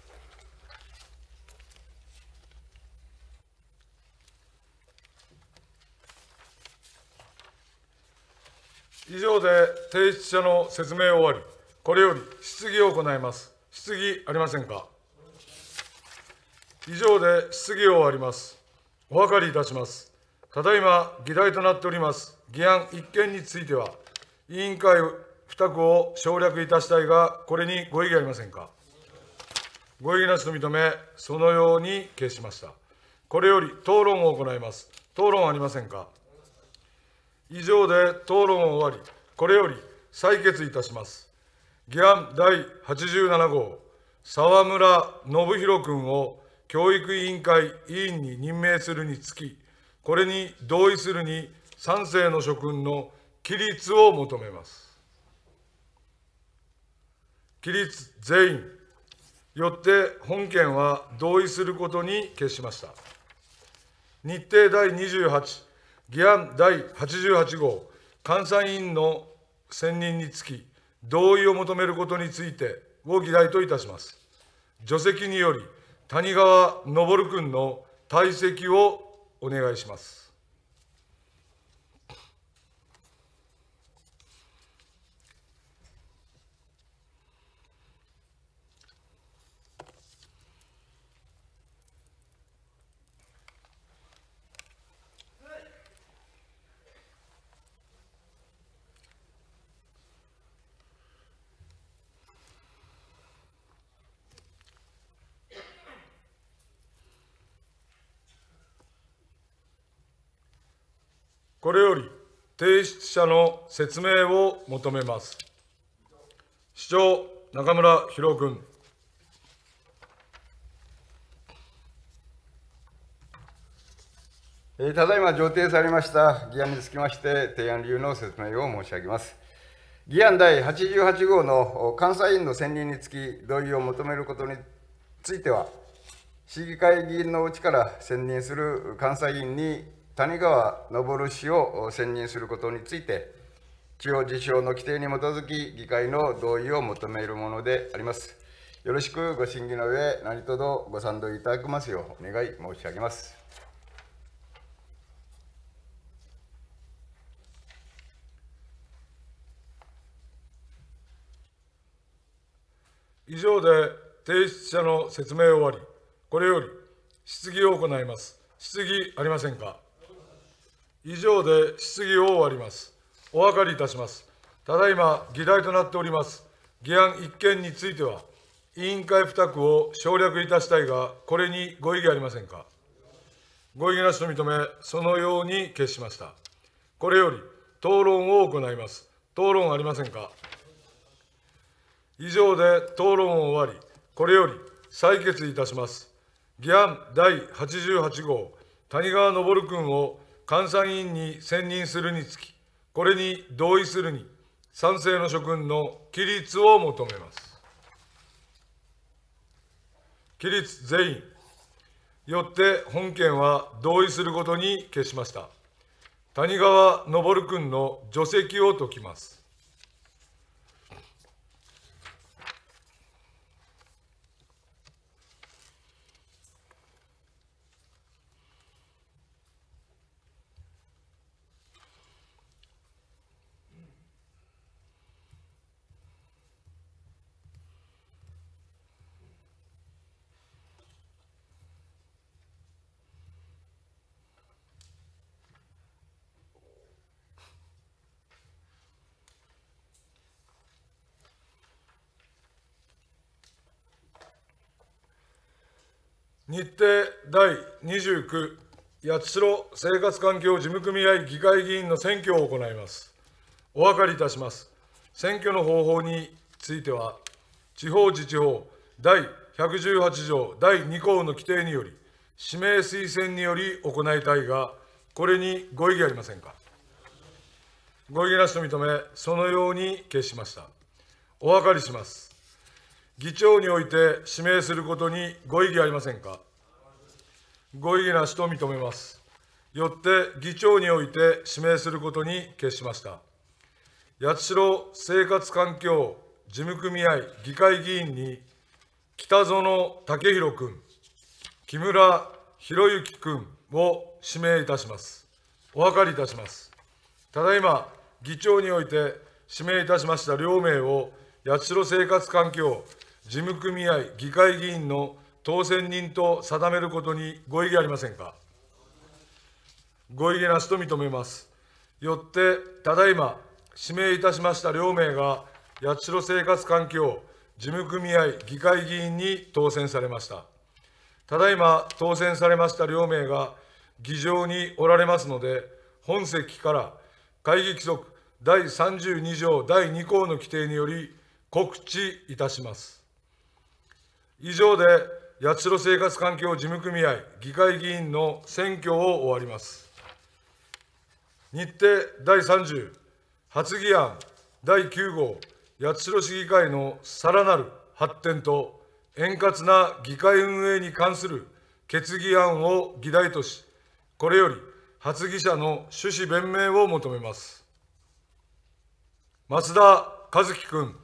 以上で提出者の説明を終わり、これより質疑を行います。質疑ありませんか。以上で質疑を終わります。お諮りいたします。ただいま議題となっております議案一件については、委員会付託を省略いたしたいが、これにご異議ありませんか。ご異議なしと認め、そのように決しました。これより討論を行います。討論ありませんか。以上で討論を終わり、これより採決いたします。議案だいはちじゅうなな号、沢村信弘君を教育委員会委員に任命するにつき、これに同意するに賛成の諸君の起立を求めます。起立全員。よって本件は同意することに決しました。日程だいにじゅうはち、議案だいはちじゅうはち号、監査委員の選任につき、同意を求めることについてを議題といたします。除籍により、谷川昇君の退席をお願いします。これより提出者の説明を求めます。市長、中村博君。 ただいま上呈されました議案につきまして、提案理由の説明を申し上げます。議案だいはちじゅうはち号の監査委員の選任につき、同意を求めることについては、市議会議員のうちから選任する監査委員に、谷川昇氏を選任することについて、地方自治法の規定に基づき、議会の同意を求めるものであります。よろしくご審議の上、何卒ご賛同いただきますようお願い申し上げます。 以上で提出者の説明を終わり、これより質疑を行います。質疑ありませんか。以上で質疑を終わります。お諮りいたします。ただいま議題となっております議案一件については、委員会付託を省略いたしたいが、これにご異議ありませんか。ご異議なしと認め、そのように決しました。これより討論を行います。討論ありませんか。以上で討論を終わり、これより採決いたします。議案だいはちじゅうはち号、谷川昇君を監査委員に選任するにつき、これに同意するに、賛成の諸君の起立を求めます。起立全員。よって本件は同意することに決しました。谷川昇君の除籍を解きます。日程だいにじゅうきゅう、八代生活環境事務組合議会議員の選挙を行います。お諮りいたします。選挙の方法については、地方自治法だいひゃくじゅうはち条だいに項の規定により、指名推薦により行いたいが、これにご異議ありませんか。ご異議なしと認め、そのように決しました。お諮りします。議長において指名することにご異議ありませんか。ご異議なしと認めます。 よって議長において指名することに決しました。八代生活環境事務組合議会議員に北園武弘君、木村博之君を指名いたします。お諮りいたします。ただいま、議長において指名いたしました両名を八代生活環境事務組合議会議員の当選人と定めることにご異議ありませんか。ご異議なしと認めます。よって、ただいま、指名いたしました両名が、八代生活環境事務組合議会議員に当選されました。ただいま、当選されました両名が、議場におられますので、本席から会議規則だいさんじゅうに条だいに項の規定により告知いたします。以上で、八代生活環境事務組合議会議員の選挙を終わります。日程だいさんじゅう、発議案だいきゅう号、八代市議会のさらなる発展と円滑な議会運営に関する決議案を議題とし、これより発議者の趣旨弁明を求めます。増田和樹君。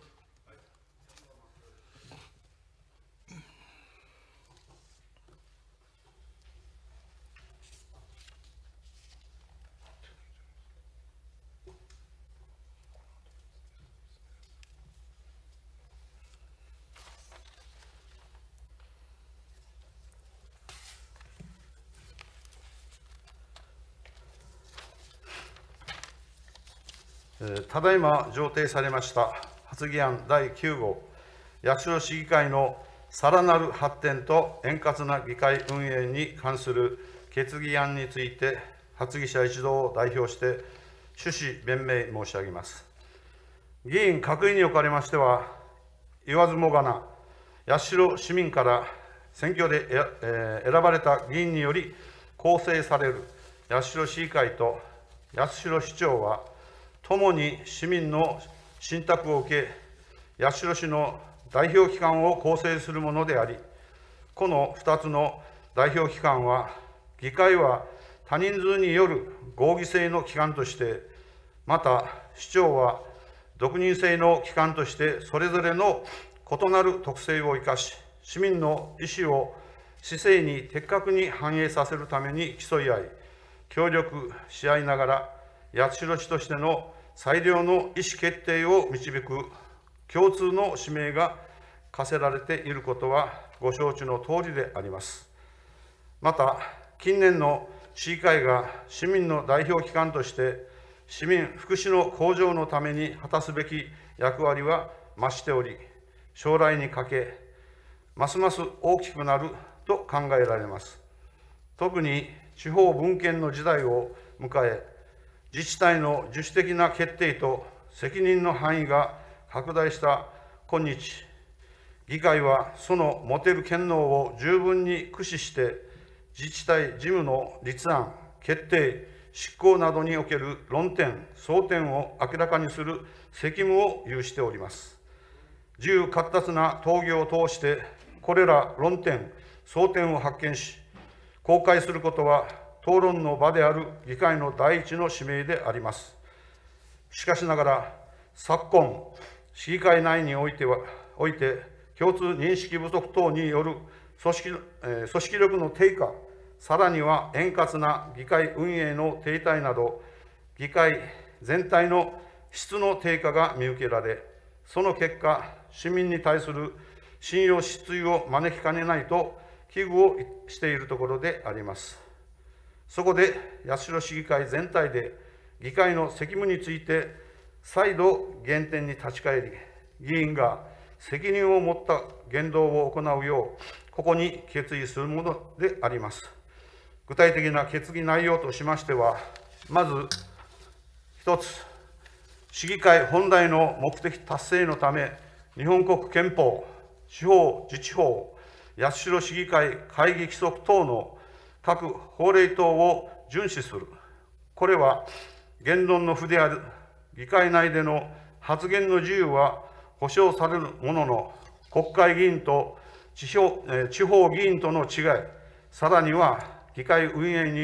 ただいま上呈されました発議案だいきゅう号、八代市議会のさらなる発展と円滑な議会運営に関する決議案について、発議者一同を代表して趣旨弁明申し上げます。議員各位におかれましては、言わずもがな、八代市民から選挙で選ばれた議員により構成される八代市議会と八代市長は、ともに市民の信託を受け、八代市の代表機関を構成するものであり、このふたつの代表機関は、議会は多人数による合議制の機関として、また市長は独任制の機関として、それぞれの異なる特性を生かし、市民の意思を市政に的確に反映させるために競い合い、協力し合いながら、八代市としての最良の意思決定を導く共通の使命が課せられていることはご承知のとおりであります。また、近年の市議会が市民の代表機関として、市民福祉の向上のために果たすべき役割は増しており、将来にかけ、ますます大きくなると考えられます。特に地方分権の時代を迎え、自治体の自主的な決定と責任の範囲が拡大した今日、議会はその持てる権能を十分に駆使して、自治体事務の立案、決定、執行などにおける論点、争点を明らかにする責務を有しております。自由闊達な討議を通して、これら論点、争点を発見し、公開することは、討論の場である議会の第一の使命であります。しかしながら、昨今、市議会内においては、おいて共通認識不足等による組織、えー、組織力の低下、さらには円滑な議会運営の停滞など、議会全体の質の低下が見受けられ、その結果、市民に対する信用失墜を招きかねないと危惧をしているところであります。そこで、八代市議会全体で、議会の責務について、再度原点に立ち返り、議員が責任を持った言動を行うよう、ここに決意するものであります。具体的な決議内容としましては、まず一つ、市議会本来の目的達成のため、日本国憲法、地方自治法、八代市議会会議規則等の各法令等を遵守する。これは言論の府である議会内での発言の自由は保障されるものの、国会議員と地方、地方議員との違い、さらには議会運営に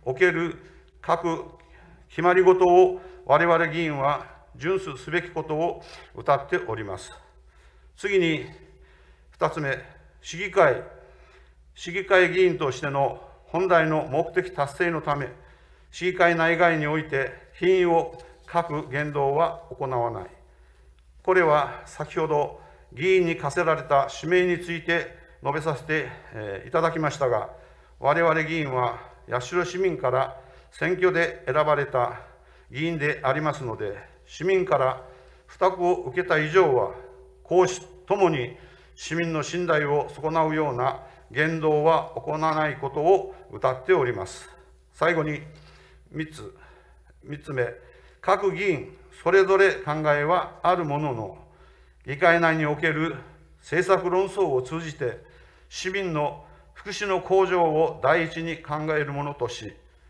おける各決まり事を我々議員は遵守すべきことを謳っております。次にふたつめ、市議会、市議会議員としての本来の目的達成のため、市議会内外において品位を欠く言動は行わない。これは先ほど議員に課せられた使命について述べさせていただきましたが、我々議員は八代市民から選挙で選ばれた議員でありますので、市民から負託を受けた以上は、公私ともに市民の信頼を損なうような言動は行わないことを謳っております。最後にみっつ、みっつめ、各議員それぞれ考えはあるものの、議会内における政策論争を通じて、市民の福祉の向上を第一に考えるものとし、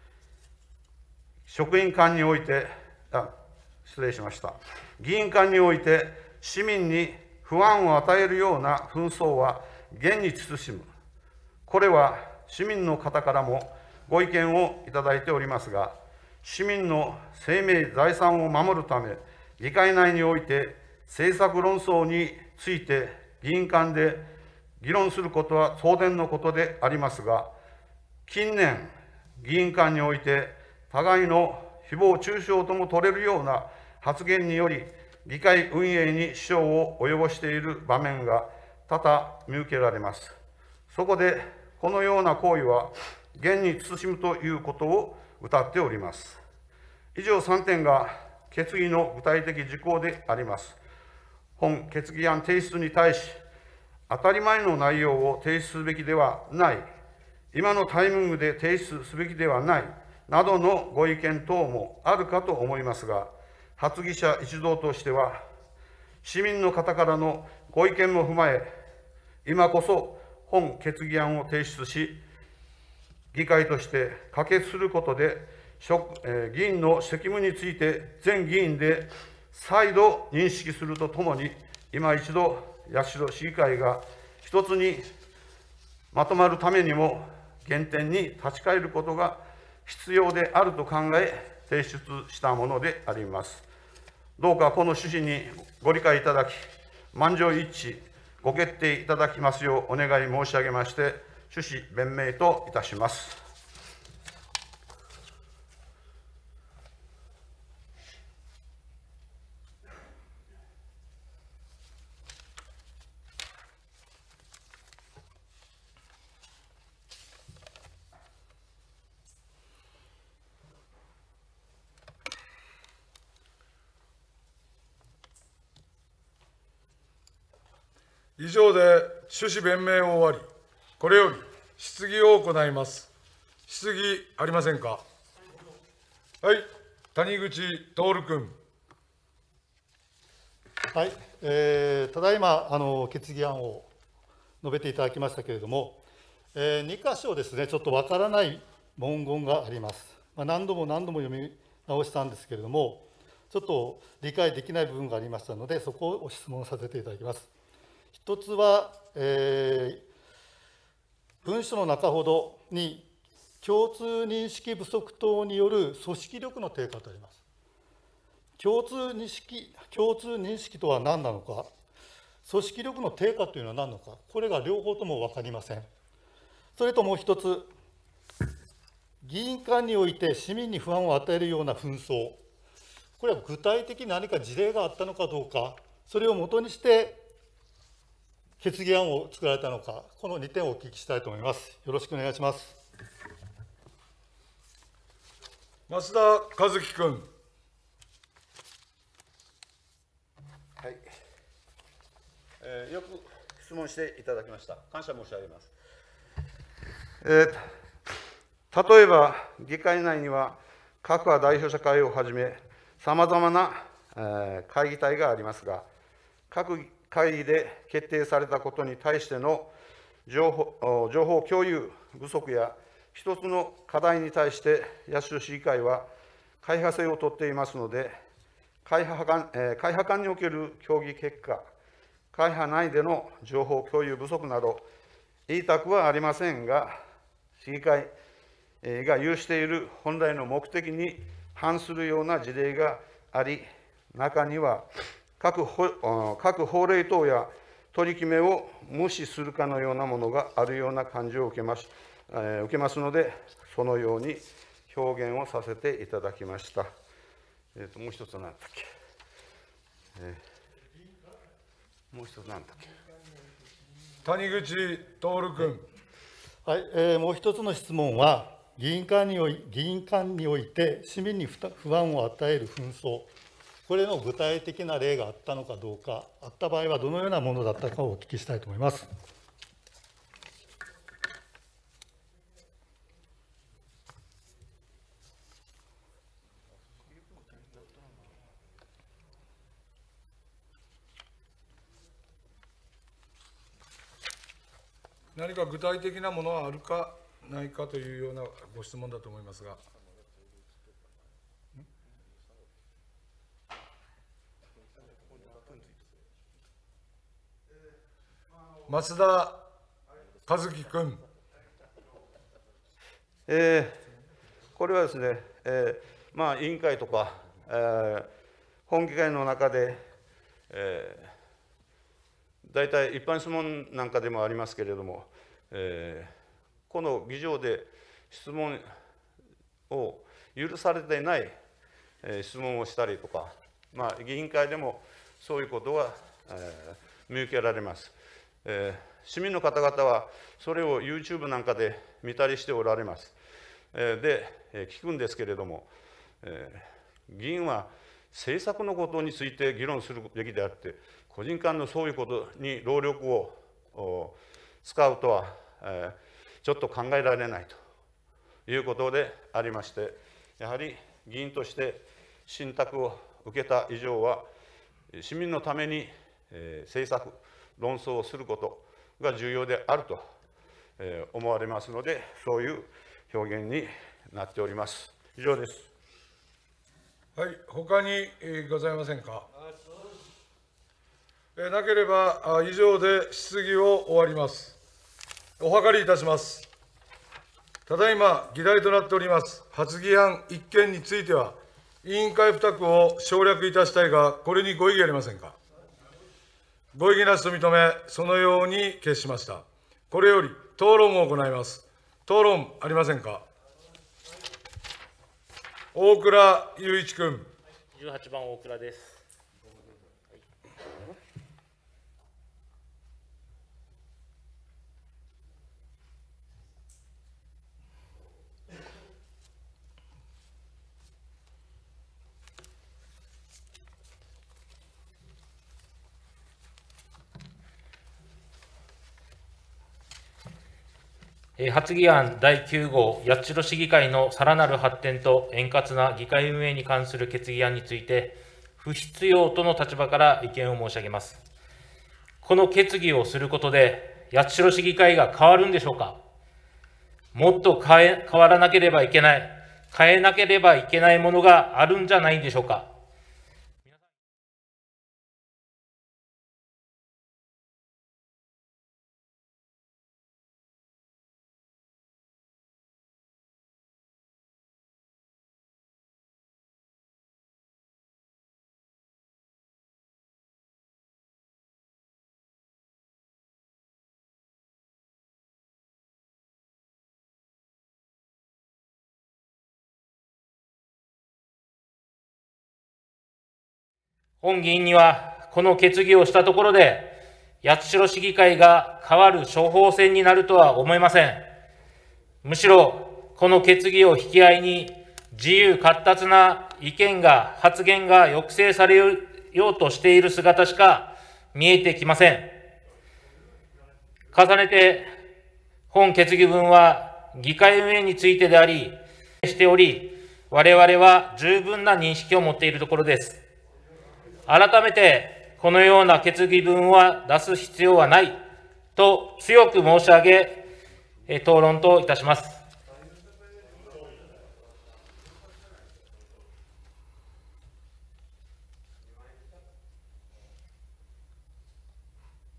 職員間において、あ失礼しました、議員間において、市民に不安を与えるような紛争は厳に慎む。これは市民の方からもご意見をいただいておりますが、市民の生命、財産を守るため、議会内において政策論争について議員間で議論することは当然のことでありますが、近年、議員間において互いの誹謗中傷とも取れるような発言により、議会運営に支障を及ぼしている場面が多々見受けられます。そこで、このような行為は厳に慎むということを謳っております。以上さんてんが決議の具体的事項であります。本決議案提出に対し、当たり前の内容を提出すべきではない、今のタイミングで提出すべきではない、などのご意見等もあるかと思いますが、発議者一同としては、市民の方からのご意見も踏まえ、今こそ本決議案を提出し、議会として可決することで、議員の責務について全議員で再度認識するとともに、今一度、八代市議会が一つにまとまるためにも、原点に立ち返ることが必要であると考え、提出したものであります。どうかこの趣旨にご理解いただき、満場一致、ご決定いただきますようお願い申し上げまして、趣旨弁明といたします。 以上で趣旨弁明を終わり、これより質疑を行います。質疑ありませんか。はい、谷口徹君。 はい、えー、ただいまあの決議案を述べていただきましたけれども、えー、に箇所ですね、ちょっとわからない文言があります。まあ、何度も何度も読み直したんですけれども、ちょっと理解できない部分がありましたので、そこを質問させていただきます。一つは、えー、文書の中ほどに、共通認識不足等による組織力の低下とあります。共通認識、共通認識とは何なのか、組織力の低下というのは何なのか、これが両方とも分かりません。それともう一つ、議員間において市民に不安を与えるような紛争、これは具体的に何か事例があったのかどうか、それをもとにして決議案を作られたのか、このにてんをお聞きしたいと思います。よろしくお願いします。 増田和樹君。 はい、えー、よく質問していただきました。感謝申し上げます。えー、例えば、議会内には各派代表者会をはじめ、さまざまな、えー、会議体がありますが、各会議で決定されたことに対しての情報、情報共有不足や、一つの課題に対して八代市議会は会派制を取っていますので、会派間、えー、会派間における協議結果、会派内での情報共有不足など、言いたくはありませんが、市議会、 が有している本来の目的に反するような事例があり、中には各法各法令等や取り決めを無視するかのようなものがあるような感じを受けます、えー、受けますので、そのように表現をさせていただきました。えー、ともう一つ何だっけ、えー、もう一つ何だっけ。 谷口徹君。 はい、えー、もう一つの質問は、議員間におい議員間において市民に不安を与える紛争、これの具体的な例があったのかどうか、あった場合はどのようなものだったかをお聞きしたいと思います。 何か具体的なものはあるかないかというようなご質問だと思いますが。松田和樹君。 えー、これはですね、えーまあ、委員会とか、えー、本議会の中で、えー、大体一般質問なんかでもありますけれども、えー、この議場で質問を許されていない、えー、質問をしたりとか、まあ、議員会でもそういうことが、えー、見受けられます。えー、市民の方々はそれを YouTube なんかで見たりしておられます。えー、で、えー、聞くんですけれども、えー、議員は政策のことについて議論するべきであって、個人間のそういうことに労力を使うとは、えー、ちょっと考えられないということでありまして、やはり議員として信託を受けた以上は、市民のために、えー、政策、論争をすることが重要であると思われますので、そういう表現になっております。以上です。 はい、他にございませんか。なければ以上で質疑を終わります。お諮りいたします。ただいま議題となっております発議案いっけんについては、委員会付託を省略いたしたいが、これにご異議ありませんか。ご異議なしと認め、そのように決しました。これより討論を行います。討論ありませんか。大倉雄一君。 じゅうはちばん大倉です。 発議案だいきゅう号八代市議会のさらなる発展と円滑な議会運営に関する決議案について、不必要との立場から意見を申し上げます。この決議をすることで、八代市議会が変わるんでしょうか。もっと変え、変わらなければいけない、変えなければいけないものがあるんじゃないんでしょうか。本議員には、この決議をしたところで、八代市議会が変わる処方箋になるとは思えません。むしろ、この決議を引き合いに、自由闊達な意見が、発言が抑制されようとしている姿しか見えてきません。重ねて、本決議文は議会運営についてであり、しており、我々は十分な認識を持っているところです。改めて、このような決議文は出す必要はないと強く申し上げ、討論といたします。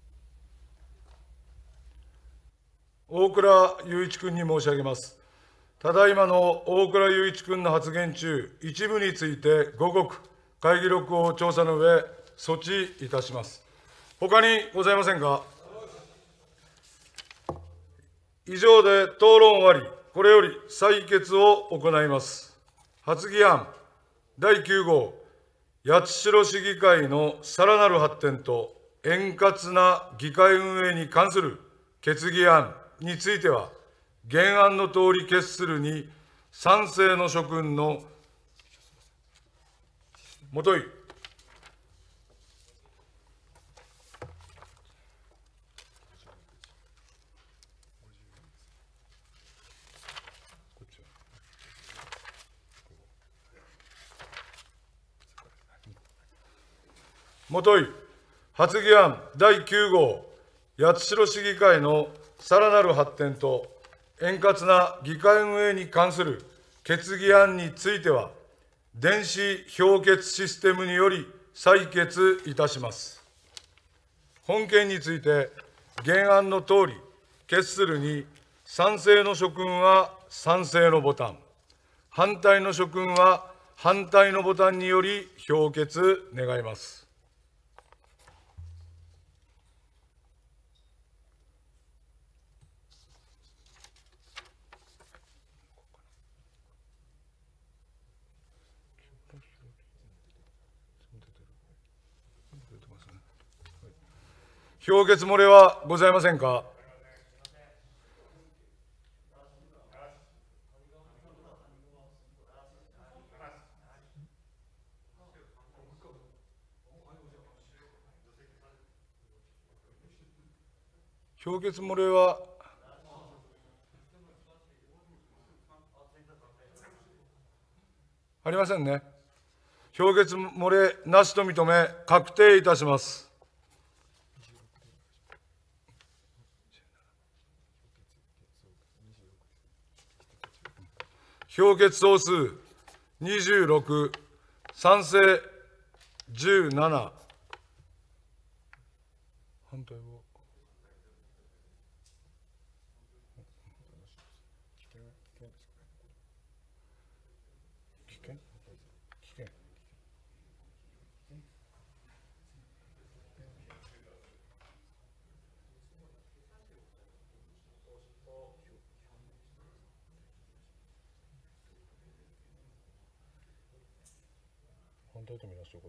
大倉雄一君に申し上げます。 ただいまの大倉雄一君の発言中、一部についてご告、会議録を調査の上、措置いたします。ほかにございませんか。以上で討論終わり、これより採決を行います。発議案だいきゅう号、八代市議会のさらなる発展と円滑な議会運営に関する決議案については、原案のとおり決するに賛成の諸君のもとい、もとい、発議案だいきゅう号、八代市議会のさらなる発展と円滑な議会運営に関する決議案については、電子評決システムにより採決いたします。本件について、原案のとおり、決するに、賛成の諸君は賛成のボタン、反対の諸君は反対のボタンにより評決願います。評決漏れはございませんか。評決漏れはありませんね。評決漏れなしと認め、確定いたします。評決総数にじゅうろく、賛成じゅうなな、反対は危険危険反対とみなしておくこと。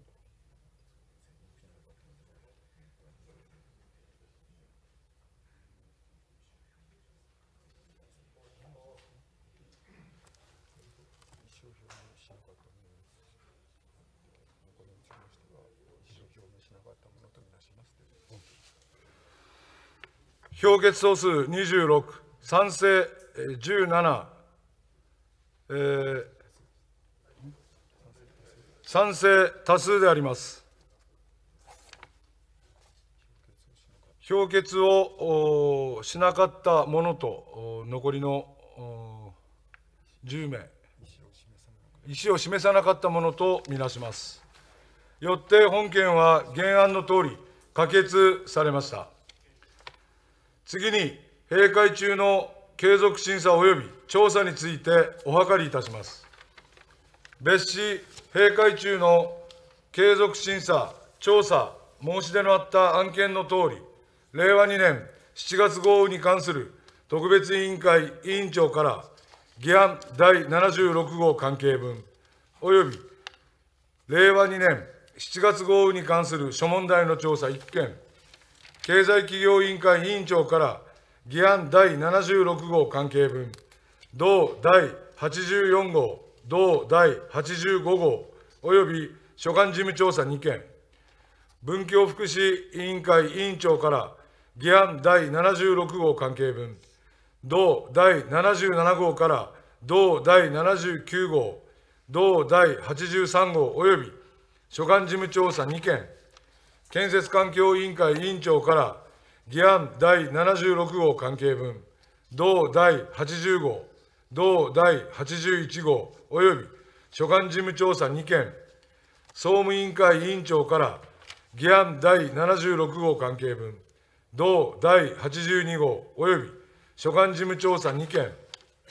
評決総数にじゅうろく、賛成じゅうなな、えー、賛成多数であります。評決をしなかった者と残りのじゅう名、意思を示さなかった者とみなします。よって本件は原案のとおり可決されました。次に、閉会中の継続審査及び調査についてお諮りいたします。別紙、閉会中の継続審査、調査、申し出のあった案件のとおり、れいわにねんしちがつ豪雨に関する特別委員会委員長から議案だいななじゅうろく号関係分、およびれいわにねんしちがつ豪雨に関する諸問題の調査いっけん、経済企業委員会委員長から議案だいななじゅうろく号関係分、同だいはちじゅうよん号、同だいはちじゅうご号、および所管事務調査にけん、文教福祉委員会委員長から議案だいななじゅうろく号関係分、同だいななじゅうなな号から同だいななじゅうきゅう号、同だいはちじゅうさん号および所管事務調査にけん、建設環境委員会委員長から議案だいななじゅうろく号関係分、同だいはちじゅう号、同だいはちじゅういち号および所管事務調査にけん、総務委員会委員長から議案だいななじゅうろく号関係分、同だいはちじゅうに号および所管事務調査にけん、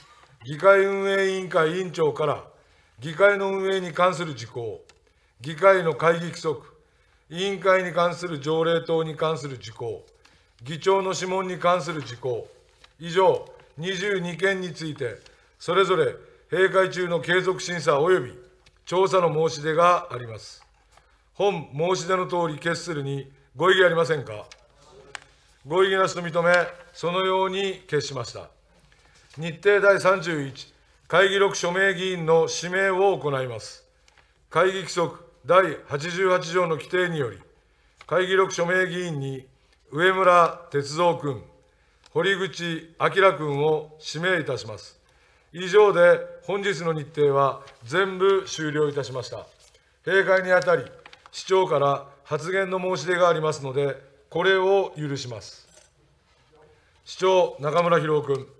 議会運営委員会委員長から議会の運営に関する事項、議会の会議規則、委員会に関する条例等に関する事項、議長の諮問に関する事項、以上にじゅうにけんについて、それぞれ閉会中の継続審査及び調査の申し出があります。本申し出のとおり決するにご異議ありませんか。ご異議なしと認め、そのように決しました。日程だいさんじゅういち、会議録署名議員の指名を行います。会議規則だいはちじゅうはち条の規定により、会議録署名議員に上村哲三君、堀口彰君を指名いたします。以上で本日の日程は全部終了いたしました。閉会にあたり、市長から発言の申し出がありますので、これを許します。市長、中村博夫君。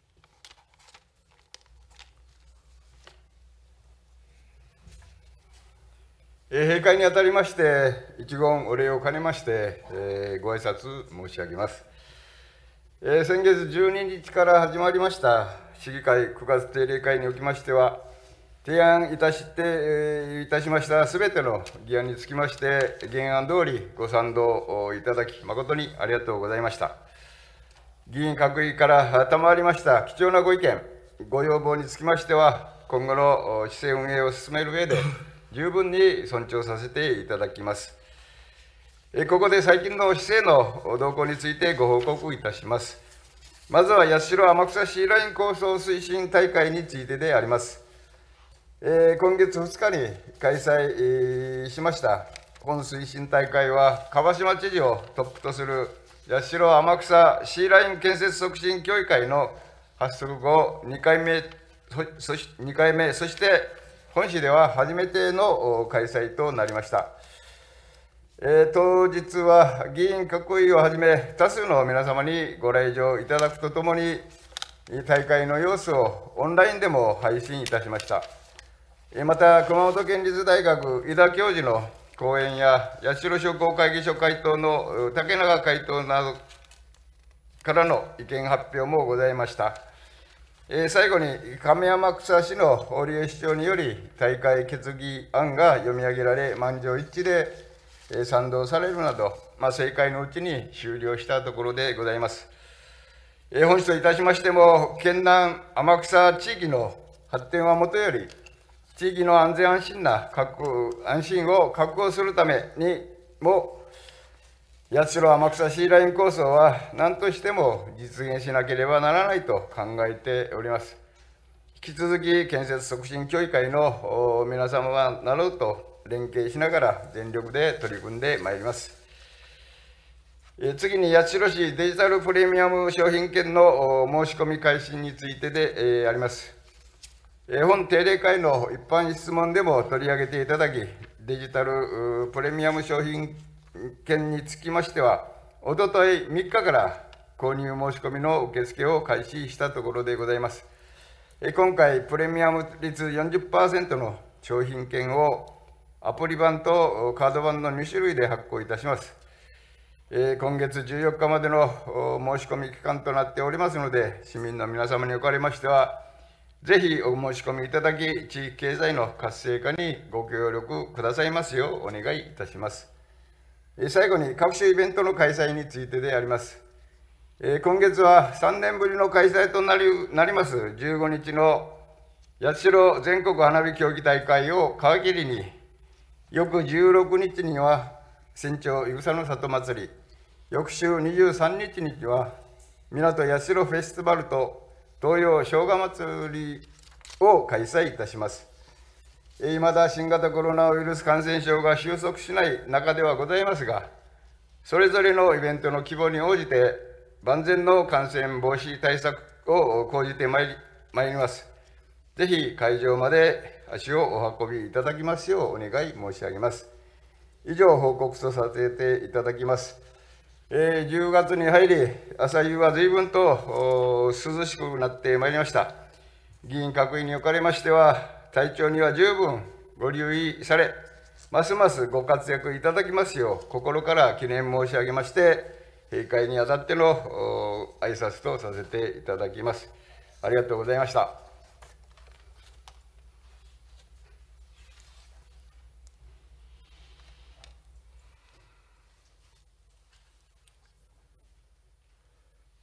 閉会にあたりまして、一言お礼を兼ねまして、えー、ご挨拶申し上げます。えー、先月じゅうににちから始まりました市議会くがつ定例会におきましては、提案いたして、えー、いたしましたすべての議案につきまして、原案通りご賛同いただき、誠にありがとうございました。議員各位から賜りました貴重なご意見、ご要望につきましては、今後の市政運営を進める上で、十分に尊重させていただきます。ここで最近の市政の動向についてご報告いたします。まずは八代天草シーライン構想推進大会についてであります。今月ふつかに開催しました本推進大会は、蒲島知事をトップとする八代天草シーライン建設促進協議会の発足後にかいめ、そしにかいめ、そして本市では初めての開催となりました。えー、当日は議員各位をはじめ、多数の皆様にご来場いただくとともに、大会の様子をオンラインでも配信いたしました。また、熊本県立大学井田教授の講演や、八代商工会議所会頭の竹永会頭などからの意見発表もございました。最後に、亀山草市の堀江市長により、大会決議案が読み上げられ、満場一致で賛同されるなど、まあ、正解のうちに終了したところでございます。本市といたしましても、県南天草地域の発展はもとより、地域の安全安心な確保安心を確保するためにも、八代天草シーライン構想は何としても実現しなければならないと考えております。引き続き建設促進協議会の皆様などと連携しながら全力で取り組んでまいります。次に八代市デジタルプレミアム商品券の申し込み開始についてであります。本定例会の一般質問でも取り上げていただき、デジタルプレミアム商品券につきましては、おとといみっかから購入申し込みの受付を開始したところでございます。今回、プレミアム率 よんじゅっパーセント の商品券をアプリ版とカード版のに種類で発行いたします。今月じゅうよっかまでの申し込み期間となっておりますので、市民の皆様におかれましては、ぜひお申し込みいただき、地域経済の活性化にご協力くださいますようお願いいたします。最後に各種イベントの開催についてであります。今月はさんねんぶりの開催となりなりますじゅうごにちの八代全国花火競技大会を皮切りに、翌じゅうろくにちには船長いぐさの里祭り、翌週にじゅうさんにちには港八代フェスティバルと東洋正月祭りを開催いたします。いまだ新型コロナウイルス感染症が収束しない中ではございますが、それぞれのイベントの規模に応じて、万全の感染防止対策を講じてまいり、まいります。ぜひ会場まで足をお運びいただきますようお願い申し上げます。以上、報告とさせていただきます。えー、じゅうがつに入り、朝夕は随分と涼しくなってまいりました。議員各位におかれましては、体調には十分ご留意され、ますますご活躍いただきますよう、心から記念申し上げまして、閉会にあたっての挨拶とさせていただきます。ありがとうございました。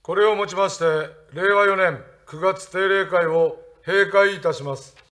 これをもちまして、れいわよねんくがつ定例会を閉会いたします。